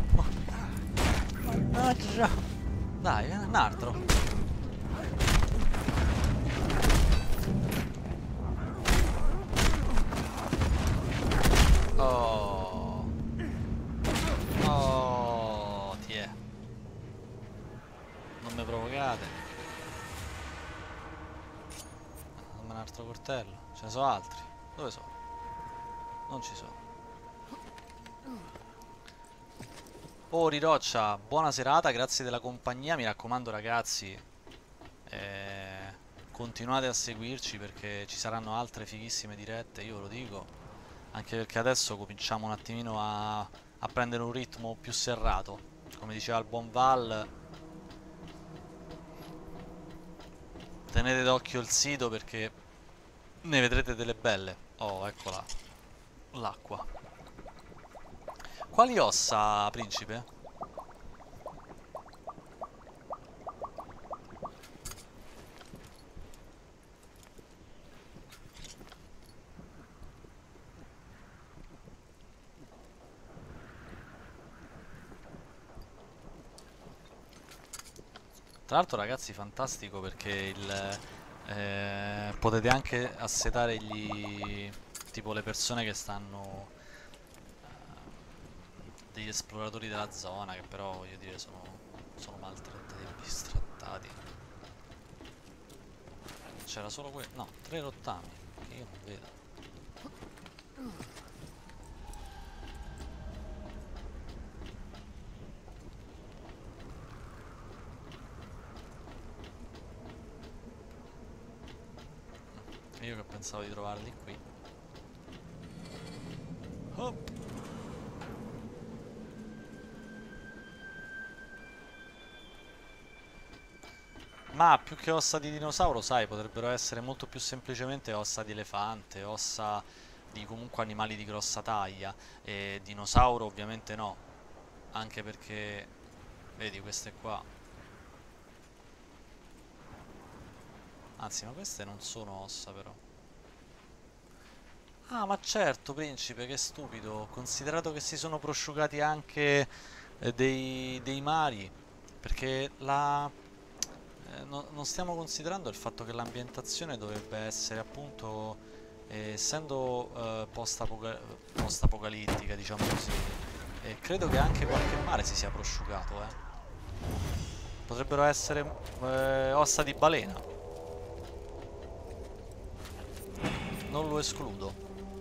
Mannaggia! Dai, un altro! Oh! Oh! Ti è! Non mi provocate! Dammi un altro coltello! Ce ne sono altri! Dove sono? Non ci sono. Oh Riroccia, buona serata, grazie della compagnia, mi raccomando ragazzi, eh, continuate a seguirci perché ci saranno altre fighissime dirette, io ve lo dico, anche perché adesso cominciamo un attimino a, a prendere un ritmo più serrato, come diceva il buon Val, tenete d'occhio il sito perché ne vedrete delle belle. Oh, eccola, l'acqua. Quali ossa, principe? Tra l'altro ragazzi fantastico perché il, Eh, potete anche assetare gli, tipo le persone che stanno, eh, degli esploratori della zona, che però voglio dire sono, sono maltrattati e bistrattati. C'era solo quello, no, tre rottami che io non vedo. Io che pensavo di trovarli qui. Hop. Ma più che ossa di dinosauro, sai, potrebbero essere molto più semplicemente ossa di elefante, ossa di comunque animali di grossa taglia. E dinosauro ovviamente no, anche perché, vedi, queste qua. Anzi, ma queste non sono ossa però. Ah, ma certo, principe, che stupido. Considerato che si sono prosciugati anche eh, dei, dei mari, perché la... eh, no- non stiamo considerando il fatto che l'ambientazione dovrebbe essere appunto, eh, essendo eh, post-apoca- post-apocalittica, diciamo così, e credo che anche qualche mare si sia prosciugato, eh. Potrebbero essere eh, ossa di balena, non lo escludo.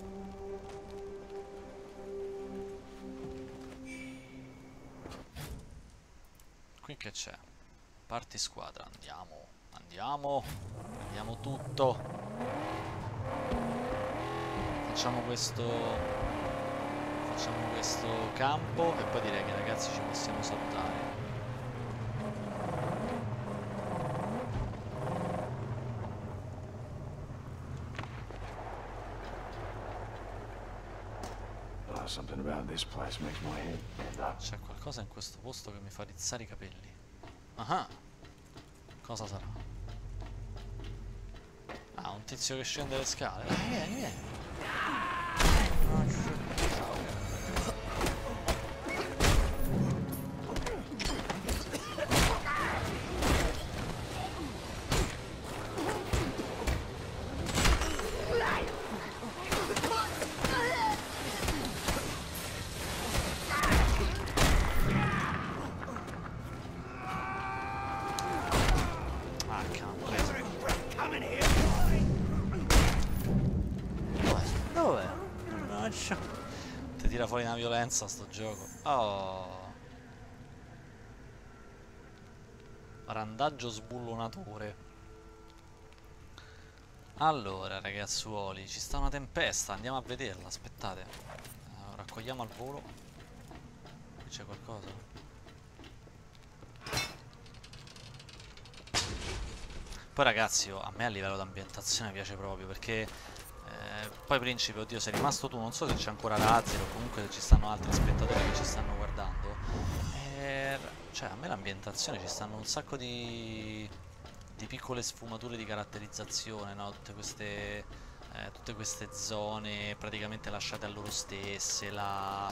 Qui che c'è? Parti squadra, andiamo, andiamo, andiamo tutto. Facciamo questo, facciamo questo campo e poi direi che ragazzi ci possiamo salutare. Oh, something about this place makes my head stand up. C'è qualcosa in questo posto che mi fa rizzare i capelli. Ah, cosa sarà? Ah, un tizio che scende le scale. Dai, vieni, vieni. Ah, cavolo. Coming here. Dov'è? Mannaggia. Ti tira fuori una violenza sto gioco. Oh. Randaggio sbullonatore. Allora, ragazzuoli, ci sta una tempesta. Andiamo a vederla. Aspettate. Eh, raccogliamo al volo. Qui c'è qualcosa. Poi ragazzi, oh, a me a livello d'ambientazione piace proprio perché eh, poi principe, oddio, sei rimasto tu, non so se c'è ancora Razzer o comunque se ci stanno altri spettatori che ci stanno guardando. Eh, cioè a me l'ambientazione ci stanno un sacco di, di piccole sfumature di caratterizzazione, no? Tutte queste, eh, tutte queste zone praticamente lasciate a loro stesse, la,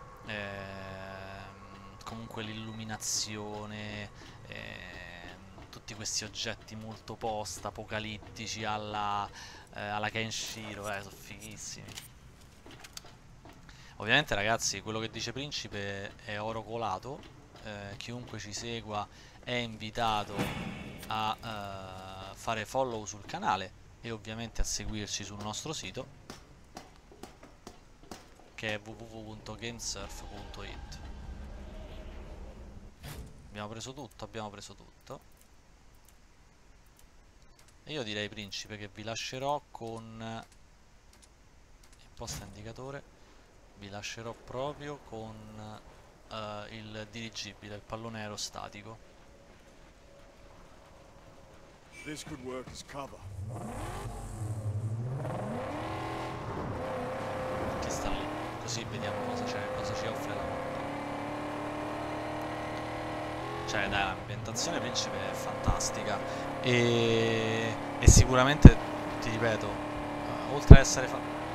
ehm, comunque l'illuminazione. Eh, tutti questi oggetti molto post-apocalittici alla, eh, alla Kenshiro, eh, sono fighissimi. Ovviamente ragazzi, quello che dice Principe è oro colato, eh, chiunque ci segua è invitato a eh, fare follow sul canale e ovviamente a seguirci sul nostro sito che è w w w punto gamesurf punto it. Abbiamo preso tutto, abbiamo preso tutto. E io direi principe che vi lascerò con imposta indicatore, vi lascerò proprio con uh, il dirigibile, il pallone aerostatico. This could work as cover. Che sta lì, così vediamo cosa c'è, cosa ci offre la mappa. Cioè dai, l'ambientazione principe è fantastica e, e sicuramente, ti ripeto, uh, oltre a essere fa...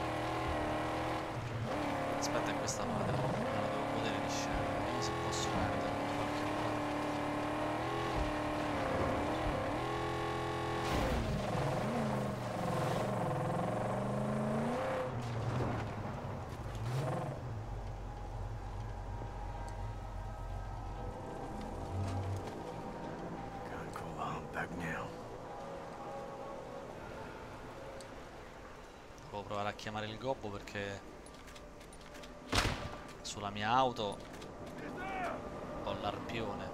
Aspetta, in questa me la devo, me la devo godere di scena, vediamo se posso prenderlo in qualche modo. Now. Devo provare a chiamare il gobbo perché sulla mia auto ho l'arpione.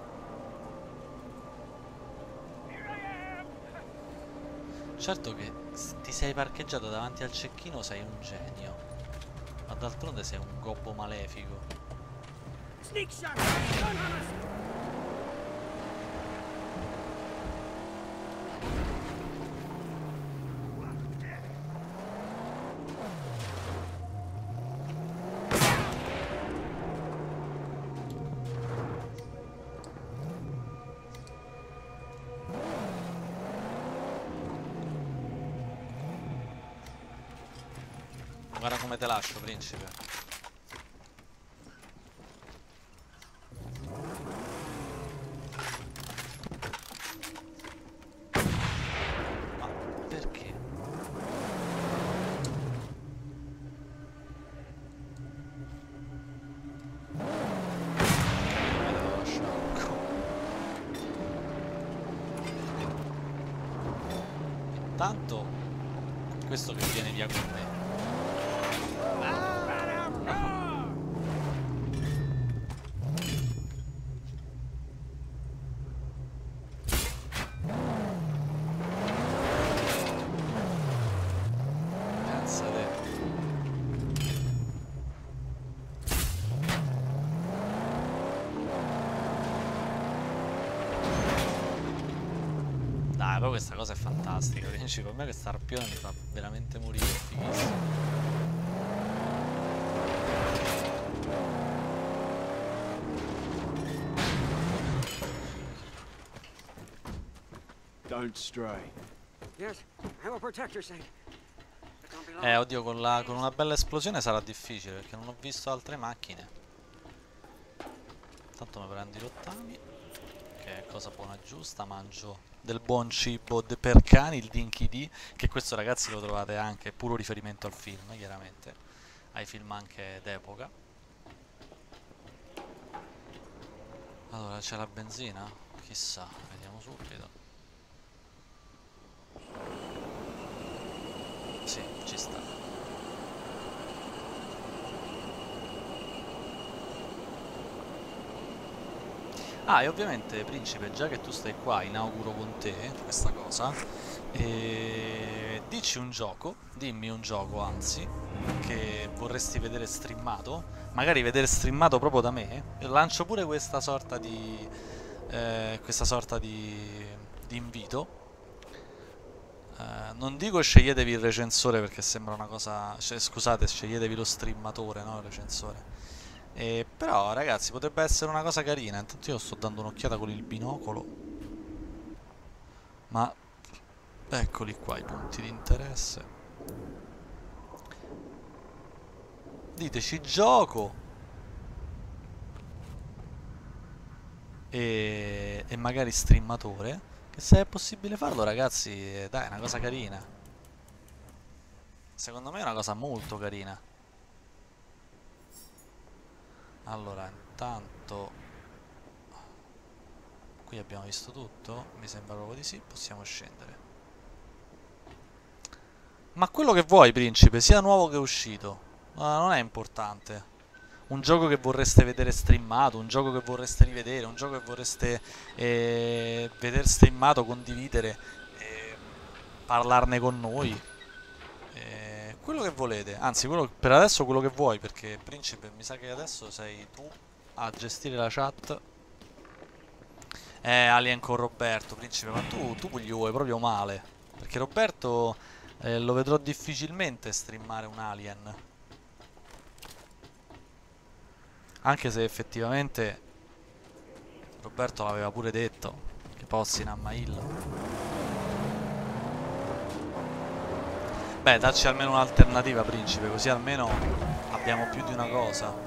Certo che se ti sei parcheggiato davanti al cecchino sei un genio, ma d'altronde sei un gobbo malefico. Sneak shot! Gun on us! Guarda come te lascio, principe. Ma perché? Me devo lasciare ancora. Intanto questo che viene via con me. Dai, però questa cosa è fantastica. Principe, a me questa arpione mi fa veramente morire, è fighissimo. Don't stray. Yes, I will protect your sake. But don't be long. Eh, oddio, con, la, con una bella esplosione sarà difficile perché non ho visto altre macchine. Intanto mi prendo i rottami, che è cosa buona e giusta. Mangio del buon cibo de per cani, il Dinky D, che questo ragazzi lo trovate anche, è puro riferimento al film, chiaramente, ai film anche d'epoca. Allora, c'è la benzina? Chissà, vediamo subito. Sì, ci sta. Ah, e ovviamente, principe, già che tu stai qua, inauguro con te questa cosa. E dici un gioco, dimmi un gioco, anzi, che vorresti vedere streamato. Magari vedere streamato proprio da me. Lancio pure questa sorta di eh, questa sorta di, di invito. Eh, non dico sceglietevi il recensore perché sembra una cosa, cioè, scusate, sceglietevi lo streamatore, no, il recensore. Eh, però ragazzi, potrebbe essere una cosa carina. Intanto io sto dando un'occhiata con il binocolo. Ma eccoli qua i punti di interesse. Diteci gioco e, e magari streamatore. Che se è possibile farlo, ragazzi, eh, dai, è una cosa carina. Secondo me è una cosa molto carina. Allora, intanto qui abbiamo visto tutto, mi sembra proprio di sì, possiamo scendere. Ma quello che vuoi, principe, sia nuovo che uscito, ma non è importante. Un gioco che vorreste vedere streamato, un gioco che vorreste rivedere, un gioco che vorreste eh, vedere streamato, condividere, eh, parlarne con noi. Eh, quello che volete, anzi, quello, per adesso quello che vuoi, perché principe mi sa che adesso sei tu a gestire la chat. Eh, Alien con Roberto, principe, ma tu, tu gli vuoi proprio male, perché Roberto eh, lo vedrò difficilmente streamare un Alien. Anche se effettivamente Roberto l'aveva pure detto, che possi in Ammail. Beh, dacci almeno un'alternativa, principe, così almeno abbiamo più di una cosa.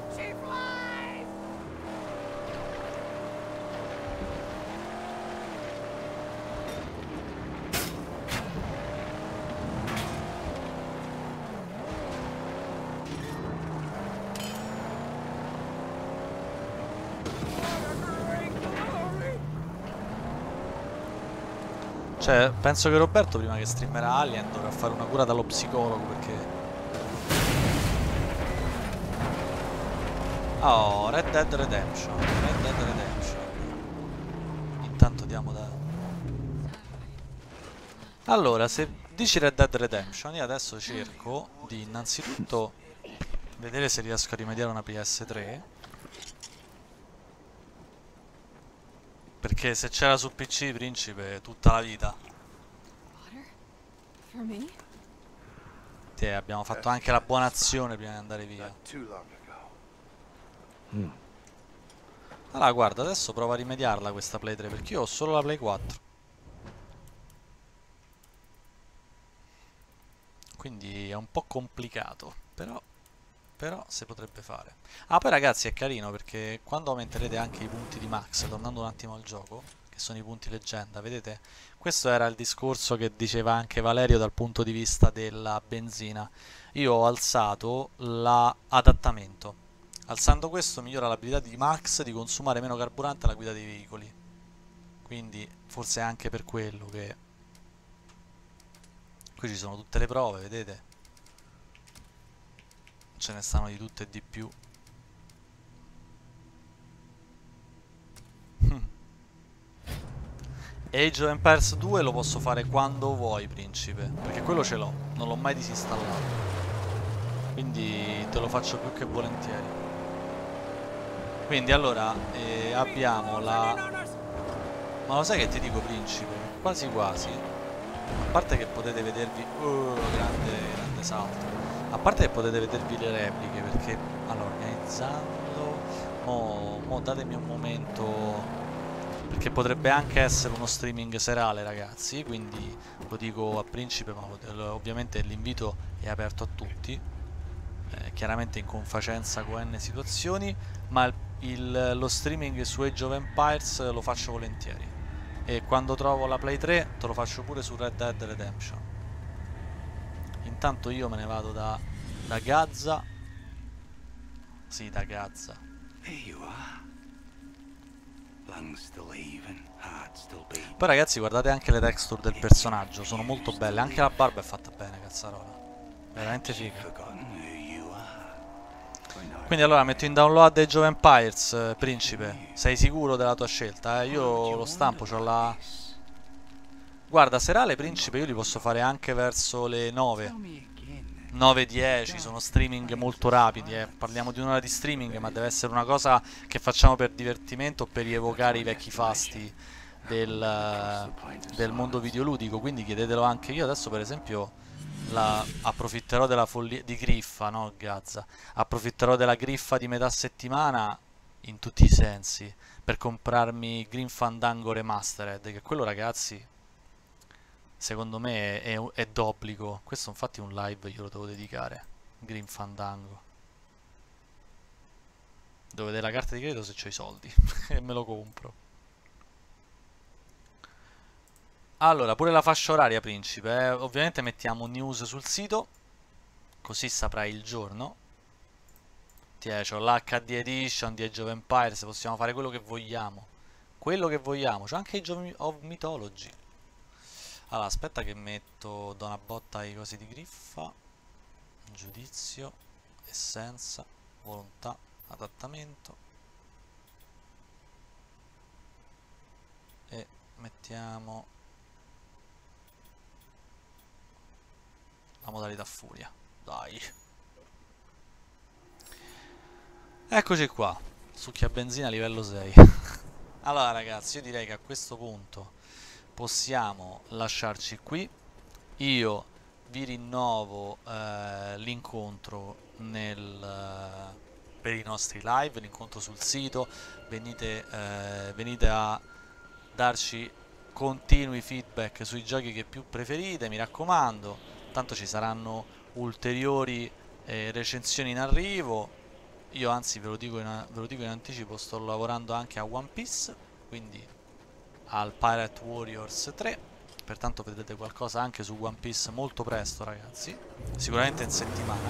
Cioè, penso che Roberto prima che streamerà Alien dovrà fare una cura dallo psicologo perché... Oh, Red Dead Redemption, Red Dead Redemption. Intanto diamo da... Allora, se dici Red Dead Redemption, io adesso cerco di innanzitutto vedere se riesco a rimediare una P S tre. Perché se c'era su P C, Principe, tutta la vita. Sì, abbiamo fatto anche la buona azione prima di andare via. Mm. Allora, guarda, adesso provo a rimediarla questa Play tre, perché io ho solo la Play quattro. Quindi è un po' complicato, però, però si potrebbe fare. Ah, poi ragazzi è carino perché quando aumenterete anche i punti di max, tornando un attimo al gioco, che sono i punti leggenda, vedete? Questo era il discorso che diceva anche Valerio dal punto di vista della benzina. Io ho alzato l'adattamento. Alzando questo migliora l'abilità di Max di consumare meno carburante alla guida dei veicoli. Quindi forse è anche per quello che... Qui ci sono tutte le prove, vedete? Ce ne stanno di tutte e di più. Age of Empires due lo posso fare quando vuoi, Principe, perché quello ce l'ho, non l'ho mai disinstallato. Quindi te lo faccio più che volentieri. Quindi allora eh, abbiamo la... Ma lo sai che ti dico, Principe? Quasi quasi. A parte che potete vedervi... Oh, grande, grande salto. A parte che potete vedervi le repliche, perché... Allora, organizzando... Mo, mo datemi un momento... Perché potrebbe anche essere uno streaming serale, ragazzi. Quindi lo dico a Principe, ma lo, ovviamente l'invito è aperto a tutti. Eh, chiaramente in confacenza con N situazioni. Ma il, il, lo streaming su Age of Empires lo faccio volentieri. E quando trovo la Play tre te lo faccio pure su Red Dead Redemption. Intanto io me ne vado da, da Gaza. Sì, da Gaza. Poi ragazzi guardate anche le texture del personaggio, sono molto belle. Anche la barba è fatta bene, cazzarola. Veramente figa. Quindi allora metto in download Age of Empires, Principe. Sei sicuro della tua scelta? Eh? Io lo stampo, c'ho la... Guarda, serale, Principe, io li posso fare anche verso le nove. nove dieci, sono streaming molto rapidi, eh. Parliamo di un'ora di streaming, ma deve essere una cosa che facciamo per divertimento o per rievocare i vecchi fasti del, del mondo videoludico. Quindi chiedetelo anche io. Adesso per esempio... La, approfitterò della follia di griffa, no Gaza, approfitterò della griffa di metà settimana in tutti i sensi per comprarmi Grim Fandango Remastered, che quello ragazzi secondo me è, è, è d'obbligo. Questo infatti è un live, io lo devo dedicare, Grim Fandango, dove dai la carta di credito se c'ho i soldi e me lo compro. Allora, pure la fascia oraria, Principe, eh? Ovviamente mettiamo news sul sito, così saprai il giorno. Tiè, c'ho l'H D Edition di Age of Empires, possiamo fare quello che vogliamo. Quello che vogliamo, c'ho anche Age of Mythology. Allora, aspetta che metto, do una botta ai cosi di griffa. Giudizio, essenza, volontà, adattamento. E mettiamo... la modalità furia, dai. Eccoci qua, succhia benzina livello sei. Allora ragazzi, io direi che a questo punto possiamo lasciarci qui. Io vi rinnovo eh, l'incontro nel, eh, per i nostri live, l'incontro sul sito. Venite, eh, venite a darci continui feedback sui giochi che più preferite, mi raccomando. Tanto ci saranno ulteriori eh, recensioni in arrivo. Io anzi ve lo, dico in, ve lo dico in anticipo, sto lavorando anche a One Piece, quindi al Pirate Warriors tre. Pertanto vedrete qualcosa anche su One Piece molto presto, ragazzi, sicuramente in settimana.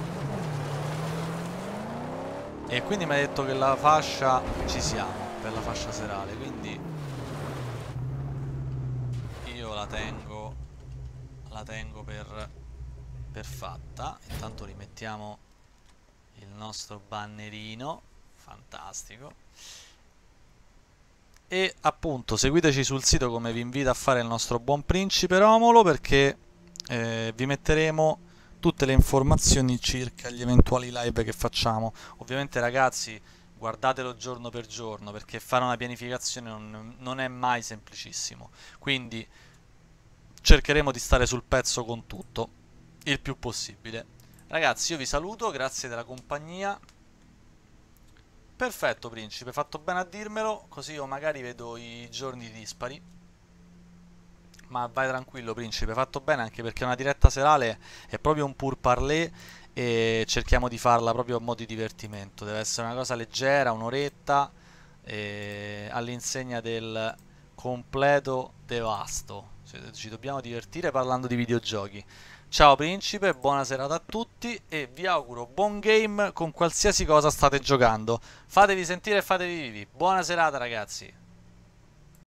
E quindi mi ha detto che la fascia ci siamo per la fascia serale, quindi io la la tengo la tengo per, per fatta. Intanto rimettiamo il nostro bannerino, fantastico. E appunto seguiteci sul sito, come vi invita a fare il nostro buon principe Romolo, perché eh, vi metteremo tutte le informazioni circa gli eventuali live che facciamo. Ovviamente ragazzi, guardatelo giorno per giorno, perché fare una pianificazione non, non è mai semplicissimo, quindi cercheremo di stare sul pezzo con tutto il più possibile. Ragazzi, io vi saluto, grazie della compagnia. Perfetto principe, fatto bene a dirmelo, così io magari vedo i giorni dispari. Ma vai tranquillo principe, fatto bene, anche perché una diretta serale è proprio un pur parler e cerchiamo di farla proprio a mo' di divertimento. Deve essere una cosa leggera, un'oretta, all'insegna del completo devasto. Ci dobbiamo divertire parlando di videogiochi. Ciao principe, buona serata a tutti e vi auguro buon game con qualsiasi cosa state giocando. Fatevi sentire e fatevi vivi. Buona serata ragazzi.